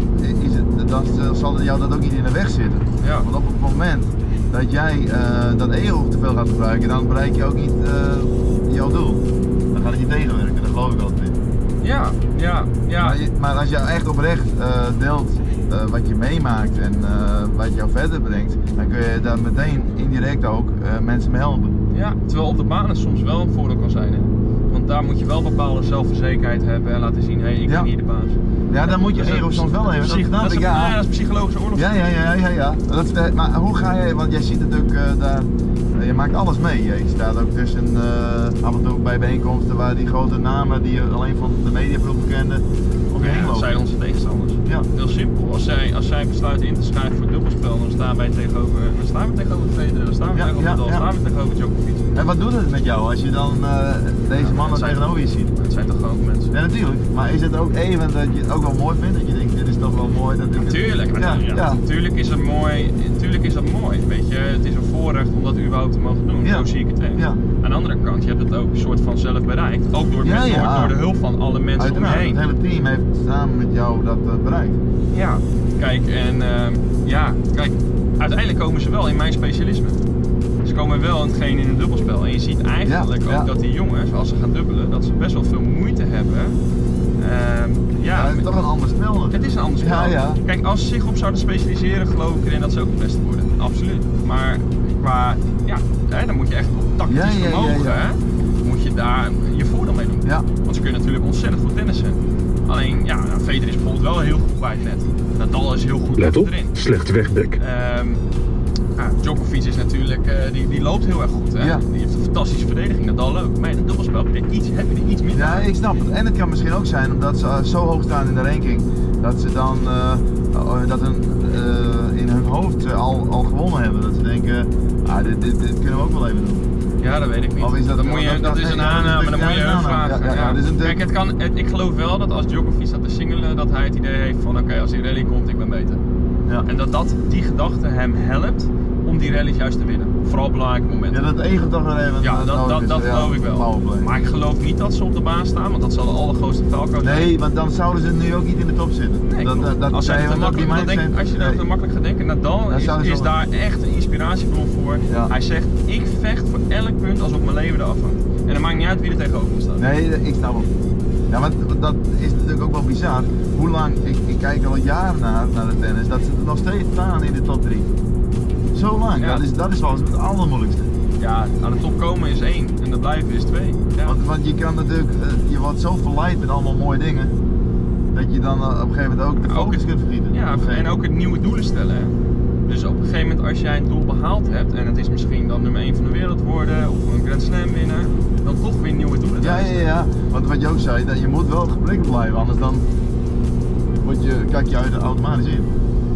[SPEAKER 2] zal jou dat ook niet in de weg zitten.
[SPEAKER 3] Ja.
[SPEAKER 2] Want op het moment dat jij dat ego te veel gaat gebruiken, dan bereik je ook niet jouw doel. Dan gaat het je tegenwerken, daar geloof ik altijd in.
[SPEAKER 3] Ja.
[SPEAKER 2] Maar als je echt oprecht deelt wat je meemaakt en wat jou verder brengt, dan kun je daar meteen indirect ook mensen mee helpen.
[SPEAKER 3] Ja, terwijl op de baan het soms wel een voordeel kan zijn. Hè? Want daar moet je wel bepaalde zelfverzekerheid hebben en laten zien, ik ben hier de baas.
[SPEAKER 2] Ja, dan moet je ego soms wel even.
[SPEAKER 3] Dat is psychologische oorlog.
[SPEAKER 2] Ja. Maar hoe ga je, want jij ziet natuurlijk daar, je maakt alles mee. Je staat ook tussen af en toe bij bijeenkomsten waar die grote namen die je alleen van de mediaploeg kende,
[SPEAKER 3] dat zijn onze tegenstanders.
[SPEAKER 2] Ja.
[SPEAKER 3] Heel simpel. Als zij besluiten in te schrijven voor het dubbelspel, dan staan we tegenover Federer, dan staan we tegenover Nadal, dan staan we tegenover Djokovic.
[SPEAKER 2] En wat doet het met jou als je dan deze mannen tegenover je ziet?
[SPEAKER 3] Het zijn toch gewoon mensen?
[SPEAKER 2] Ja, natuurlijk. Maar is het ook even dat je het ook wel mooi vindt? Dat je denkt, dit is toch wel mooi dat ik
[SPEAKER 3] Natuurlijk. Natuurlijk is het mooi. Natuurlijk is dat mooi. Weet je, het is een voorrecht om dat überhaupt te mogen doen. Zo zie ik het echt.
[SPEAKER 2] Ja.
[SPEAKER 3] Aan de andere kant, je hebt het ook een soort van zelf bereikt. Ook door de hulp van alle mensen om je heen.
[SPEAKER 2] Het hele team heeft samen met jou dat bereikt.
[SPEAKER 3] Ja, kijk, uiteindelijk komen ze wel in mijn specialisme. Ze komen wel in hetgeen in een dubbelspel. En je ziet eigenlijk ook dat die jongens, als ze gaan dubbelen, dat ze best wel veel moeite hebben.
[SPEAKER 2] Het is toch een ander spel.
[SPEAKER 3] Het is een ander spel.
[SPEAKER 2] Ja.
[SPEAKER 3] Kijk, als ze zich op zouden specialiseren, geloof ik erin dat ze ook het beste worden. Absoluut. Maar dan moet je echt op tactisch vermogen, moet je daar je voordeel mee doen.
[SPEAKER 2] Ja.
[SPEAKER 3] Want ze kunnen natuurlijk ontzettend goed tennissen. Alleen, Federer is bijvoorbeeld wel heel goed bij het net. Nadal is heel goed
[SPEAKER 4] Let op,
[SPEAKER 3] erin.
[SPEAKER 4] slecht wegdek.
[SPEAKER 3] Djokovic is natuurlijk, die loopt heel erg goed. Hè?
[SPEAKER 2] Ja.
[SPEAKER 3] Die heeft een fantastische verdediging, Nadal ook. Maar in het dubbelspel heb je er iets minder.
[SPEAKER 2] Ja, ik snap het. En het kan misschien ook zijn omdat ze zo hoog staan in de ranking, dat ze dan in hun hoofd al gewonnen hebben. Dat ze denken, dit kunnen we ook wel even doen.
[SPEAKER 3] Ja, dat weet ik niet.
[SPEAKER 2] Of is dat
[SPEAKER 3] is een aanname, dan moet je hun vragen.
[SPEAKER 2] Kijk,
[SPEAKER 3] ik geloof wel dat als Djokovic staat te singelen, dat hij het idee heeft van oké, als die rally komt, ik ben beter.
[SPEAKER 2] Ja.
[SPEAKER 3] En dat die gedachte hem helpt om die rallies juist te winnen. Vooral op belangrijke momenten.
[SPEAKER 2] Ja, dat ego toch wel even.
[SPEAKER 3] Ja, dat geloof ik wel. Maar ik geloof niet dat ze op de baan staan, want dat zal de allergrootste vuilkoud zijn.
[SPEAKER 2] Nee, want dan zouden ze nu ook niet in de top zitten.
[SPEAKER 3] Nee, als je dat te makkelijk gaat denken, Nadal is daar echt een inspiratiebron voor.
[SPEAKER 2] Ja.
[SPEAKER 3] Hij zegt, ik vecht voor elk punt alsof mijn leven eraf hangt. En het maakt niet uit wie er tegenover me staat.
[SPEAKER 2] Nee, ik snap het. Ja, want dat is natuurlijk ook wel bizar. Hoe lang, ik kijk al jaren naar de tennis, dat ze er nog steeds staan in de top 3. Zo lang,
[SPEAKER 3] Ja.
[SPEAKER 2] dat is wel eens het allermoeilijkste.
[SPEAKER 3] Ja, aan de top komen is 1 en dat blijven is 2. Ja.
[SPEAKER 2] Want je kan natuurlijk, je wordt zo verleid met allemaal mooie dingen, dat je dan op een gegeven moment ook de focus kunt vergeten.
[SPEAKER 3] Ja, en ook het nieuwe doelen stellen. Hè. Dus op een gegeven moment als jij een doel behaald hebt, en het is misschien dan nummer 1 van de wereld worden, of een Grand Slam winnen, dan toch weer nieuwe doelen.
[SPEAKER 2] Ja, want wat je ook zei, dat je moet wel geprikkeld blijven, anders dan kijk je automatisch in.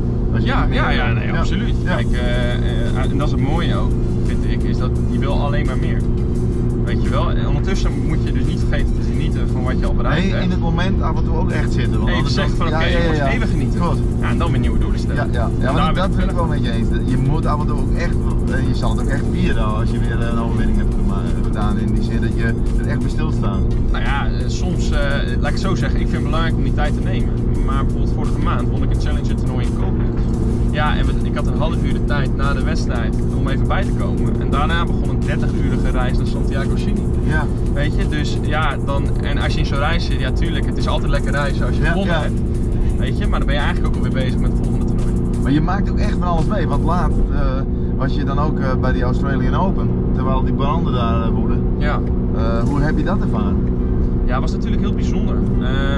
[SPEAKER 3] Absoluut.
[SPEAKER 2] Ja.
[SPEAKER 3] Kijk, en dat is het mooie ook, vind ik, is dat je wil alleen maar meer. Weet je wel, en ondertussen moet je dus niet vergeten te genieten van wat je al bereikt hebt.
[SPEAKER 2] Nee, in het moment af en toe ook echt zitten. Want
[SPEAKER 3] even zeggen van oké, je moet even genieten.
[SPEAKER 2] Klopt.
[SPEAKER 3] Ja, en dan weer nieuwe doelen stellen.
[SPEAKER 2] Ja, want dat vind ik wel met je eens. Je moet af en toe ook echt, je zal het ook echt vieren als je weer een overwinning hebt gedaan. In die zin dat je er echt bij stilstaat.
[SPEAKER 3] Nou ja, soms, laat ik het zo zeggen, ik vind het belangrijk om die tijd te nemen. Maar bijvoorbeeld vorige maand vond ik een Challenger toernooi in Koblenz. Ja, en ik had een half uur de tijd na de wedstrijd om even bij te komen. En daarna begon een 30-urige reis naar Santiago Chile.
[SPEAKER 2] Ja.
[SPEAKER 3] Weet je, dus ja, en als je in zo'n reis zit, ja tuurlijk, het is altijd lekker reizen als je gewonnen hebt. Weet je, maar dan ben je eigenlijk ook alweer bezig met het volgende toernooi.
[SPEAKER 2] Maar je maakt ook echt van alles mee, want laatst was je dan ook bij die Australian Open, terwijl die branden daar woeden.
[SPEAKER 3] Ja.
[SPEAKER 2] Hoe heb je dat ervaren?
[SPEAKER 3] Ja, het was natuurlijk heel bijzonder.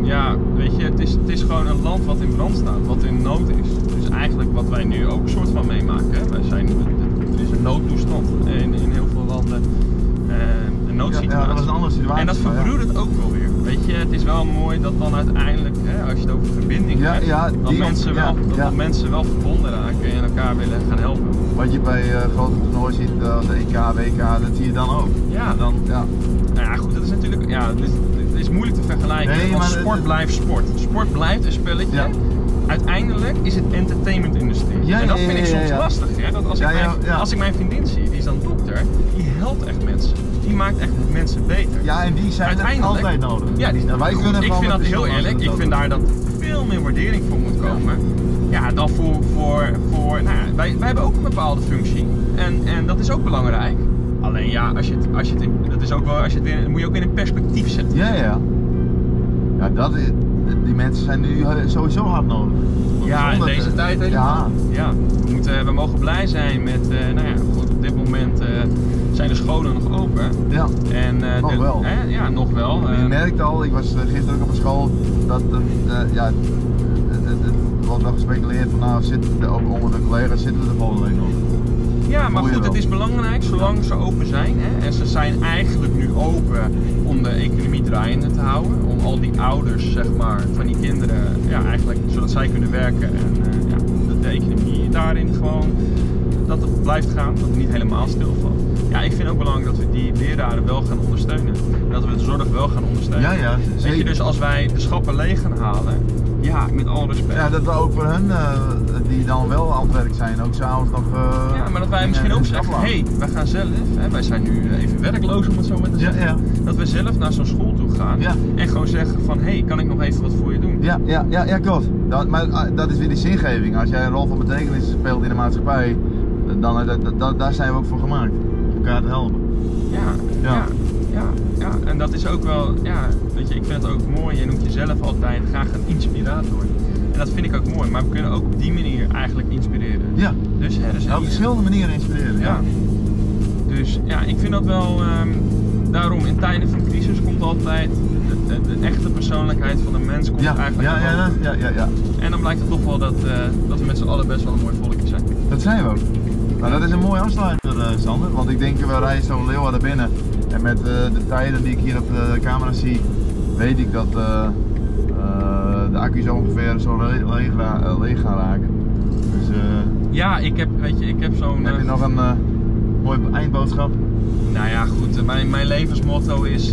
[SPEAKER 3] ja, weet je, het is gewoon een land wat in brand staat, wat in nood is. Dus eigenlijk wat wij nu ook een soort van meemaken. Hè? Er is een noodtoestand in heel veel landen. Een noodsituatie.
[SPEAKER 2] Ja, dat was een andere situatie.
[SPEAKER 3] En dat verbroedert ook wel weer. Weet je, het is wel mooi dat dan uiteindelijk, hè, als je het over verbinding hebt, dat mensen wel verbonden raken en elkaar willen gaan helpen.
[SPEAKER 2] Wat je bij grote toernooien ziet, de EK, WK, dat zie je dan ook.
[SPEAKER 3] Ja, dan. Ja. Nou ja, goed, dat is natuurlijk. Ja, het is moeilijk te vergelijken.
[SPEAKER 2] Nee,
[SPEAKER 3] want sport blijft sport. Sport blijft een spelletje. Ja. Uiteindelijk is het entertainment-industrie.
[SPEAKER 2] Ja,
[SPEAKER 3] en dat vind ik soms lastig. Hè? Dat als ik mijn vriendin zie, die is dan dokter, die helpt echt mensen. Die maakt echt mensen beter.
[SPEAKER 2] Ja, en die zijn altijd nodig.
[SPEAKER 3] Ja,
[SPEAKER 2] wij kunnen
[SPEAKER 3] ik vind dat heel eerlijk. Ik vind daar dat veel meer waardering voor moet komen. Ja, dan voor nou ja, wij hebben ook een bepaalde functie. En dat is ook belangrijk. Alleen ja, dat moet je ook weer in perspectief zetten.
[SPEAKER 2] Ja. Ja, die mensen zijn nu sowieso hard nodig.
[SPEAKER 3] Ja, in deze tijd helemaal. Ja. We mogen blij zijn met, nou ja, goed, op dit moment zijn de scholen nog open.
[SPEAKER 2] Ja,
[SPEAKER 3] en,
[SPEAKER 2] nog wel.
[SPEAKER 3] Ja, nog wel.
[SPEAKER 2] Je merkt al, ik was gisteren ook op een school, dat het wordt wel gespeculeerd van nou, ook onder de collega's zitten we de volgende week nog.
[SPEAKER 3] Ja, maar goed, het is belangrijk zolang ze open zijn. Hè? En ze zijn eigenlijk nu open om de economie draaiende te houden. Om al die ouders, zeg maar, van die kinderen, ja, eigenlijk zodat zij kunnen werken. En de economie daarin gewoon, dat het blijft gaan, dat het niet helemaal stilvalt. Ja, ik vind ook belangrijk dat we die leraren wel gaan ondersteunen. Dat we de zorg wel gaan ondersteunen.
[SPEAKER 2] Ja, zeker.
[SPEAKER 3] Weet je, dus als wij de schappen leeg gaan halen, ja, met alle respect.
[SPEAKER 2] Ja, dat we ook voor hen, die dan wel aan het werk zijn, ook s'avonds nog...
[SPEAKER 3] ja, maar dat wij misschien ook zeggen, hé, wij gaan zelf, hè, wij zijn nu even werkloos om het zo maar te zeggen.
[SPEAKER 2] Ja.
[SPEAKER 3] Dat we zelf naar zo'n school toe gaan en gewoon zeggen van, hé, kan ik nog even wat voor je doen?
[SPEAKER 2] Ja, klopt. Maar dat is weer die zingeving. Als jij een rol van betekenis speelt in de maatschappij, dan daar zijn we ook voor gemaakt. Om elkaar te helpen.
[SPEAKER 3] Ja, en dat is ook wel, ja, weet je, ik vind het ook mooi, je noemt jezelf altijd graag een inspirator. En dat vind ik ook mooi, maar we kunnen ook op die manier eigenlijk inspireren. Ja,
[SPEAKER 2] dus op verschillende manieren inspireren. Ja.
[SPEAKER 3] Dus ja, ik vind dat wel, daarom in tijden van crisis komt altijd de echte persoonlijkheid van de mens komt eigenlijk
[SPEAKER 2] ja.
[SPEAKER 3] En dan blijkt het toch wel dat we met z'n allen best wel een mooi volkje zijn.
[SPEAKER 2] Dat zijn we ook. Nou, dat is een mooie afsluiter, Sander, want ik denk we rijden zo Leeuwarden binnen en met de tijden die ik hier op de camera zie, weet ik dat de accu's ongeveer zo leeg gaan raken. Dus,
[SPEAKER 3] ja, ik heb zo'n...
[SPEAKER 2] Heb je nog een mooie eindboodschap?
[SPEAKER 3] Nou ja, goed, mijn levensmotto is,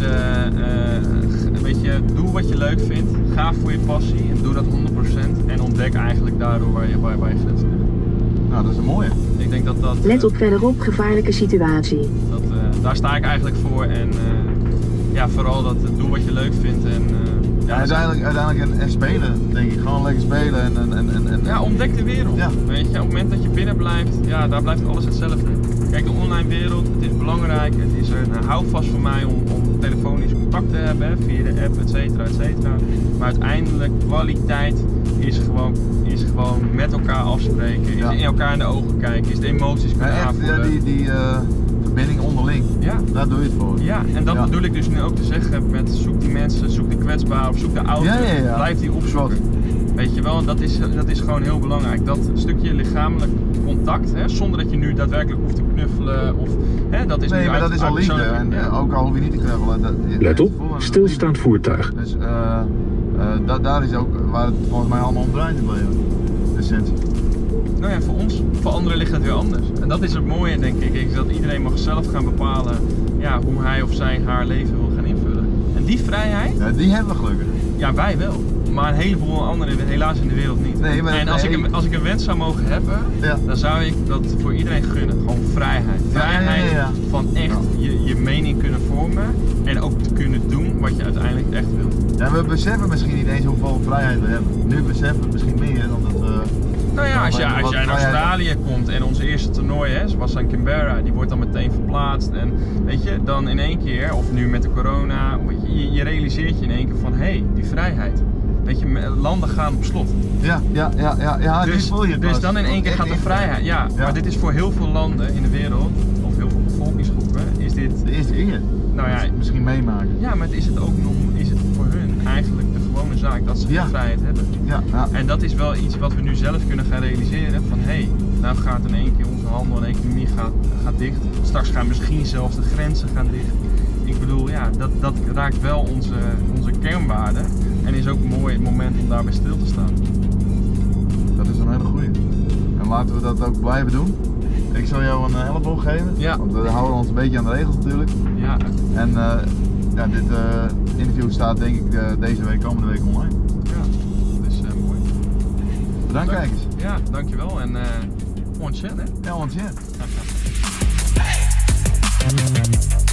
[SPEAKER 3] weet je, doe wat je leuk vindt, ga voor je passie en doe dat 100% en ontdek eigenlijk daardoor waar je grenzen ligt.
[SPEAKER 2] Nou, dat is een mooie.
[SPEAKER 3] Ik denk dat
[SPEAKER 4] let op verderop, gevaarlijke situatie.
[SPEAKER 3] Daar sta ik eigenlijk voor en ja, vooral dat doe wat je leuk vindt en...
[SPEAKER 2] uiteindelijk en spelen, denk ik. Gewoon lekker spelen en
[SPEAKER 3] ja, ontdek de wereld. Ja. Weet je, op het moment dat je binnen blijft, ja, daar blijft alles hetzelfde. Kijk, de online wereld, het is belangrijk. Het is een houvast voor mij om telefonisch contact te hebben, via de app, et cetera. Maar uiteindelijk, kwaliteit is gewoon met elkaar afspreken, is in elkaar in de ogen kijken, is de emoties kunnen aanvoelen.
[SPEAKER 2] Ja, die verbinding onderling, daar doe je het voor.
[SPEAKER 3] Ja, en dat bedoel ik dus nu ook te zeggen met zoek die mensen, zoek de kwetsbaren of zoek de ouderen, blijf die opzoeken. Weet je wel, dat is gewoon heel belangrijk. Dat stukje lichamelijk contact, hè, zonder dat je nu daadwerkelijk hoeft te knuffelen of... Hè, dat is
[SPEAKER 2] maar dat is al liefde en ook al hoef je niet te knuffelen.
[SPEAKER 5] Let op, stilstaand voertuig.
[SPEAKER 2] Dus daar is ook waar het volgens mij allemaal om draait in het leven. De essentie.
[SPEAKER 3] Nou ja, voor anderen ligt het weer anders. En dat is het mooie, denk ik, is dat iedereen mag zelf gaan bepalen hoe hij of zij haar leven wil gaan invullen. En die vrijheid...
[SPEAKER 2] Ja, die hebben we gelukkig.
[SPEAKER 3] Ja, wij wel. Maar een heleboel anderen helaas in de wereld niet.
[SPEAKER 2] Nee, maar,
[SPEAKER 3] en als ik een wens zou mogen hebben, dan zou ik dat voor iedereen gunnen. Gewoon vrijheid. Vrijheid van echt je mening kunnen vormen en ook te kunnen doen wat je uiteindelijk echt wil.
[SPEAKER 2] Ja, we beseffen misschien niet eens hoeveel vrijheid we hebben. Nu beseffen we het misschien meer omdat we...
[SPEAKER 3] Nou ja, als jij naar Australië komt en ons eerste toernooi was in Canberra, die wordt dan meteen verplaatst en weet je, dan in één keer, of nu met de corona, je realiseert je in één keer van die vrijheid. Weet je, landen gaan op slot.
[SPEAKER 2] Ja,
[SPEAKER 3] dus,
[SPEAKER 2] voel je
[SPEAKER 3] dus dan in één keer gaat de vrijheid. Ja, maar dit is voor heel veel landen in de wereld, of heel veel bevolkingsgroepen, is dit...
[SPEAKER 2] De eerste keer.
[SPEAKER 3] Nou ja,
[SPEAKER 2] misschien meemaken.
[SPEAKER 3] Ja, maar is het ook nog, is het voor hun eigenlijk de gewone zaak dat ze geen vrijheid hebben.
[SPEAKER 2] Ja.
[SPEAKER 3] En dat is wel iets wat we nu zelf kunnen gaan realiseren. Van nou gaat in één keer onze handel en economie gaat dicht. Straks gaan misschien zelfs de grenzen gaan dicht. Ik bedoel, dat raakt wel onze kernwaarden. En is ook een mooi moment om daarbij stil te staan.
[SPEAKER 2] Dat is een hele goeie. En laten we dat ook blijven doen. Ik zal jou een elleboog geven, want we houden ons een beetje aan de regels natuurlijk.
[SPEAKER 3] Ja.
[SPEAKER 2] En dit interview staat denk ik komende week online.
[SPEAKER 3] Ja, dat is mooi.
[SPEAKER 2] Bedankt kijkers.
[SPEAKER 3] Ja, dankjewel en on chat hè.
[SPEAKER 2] Ja, on chat.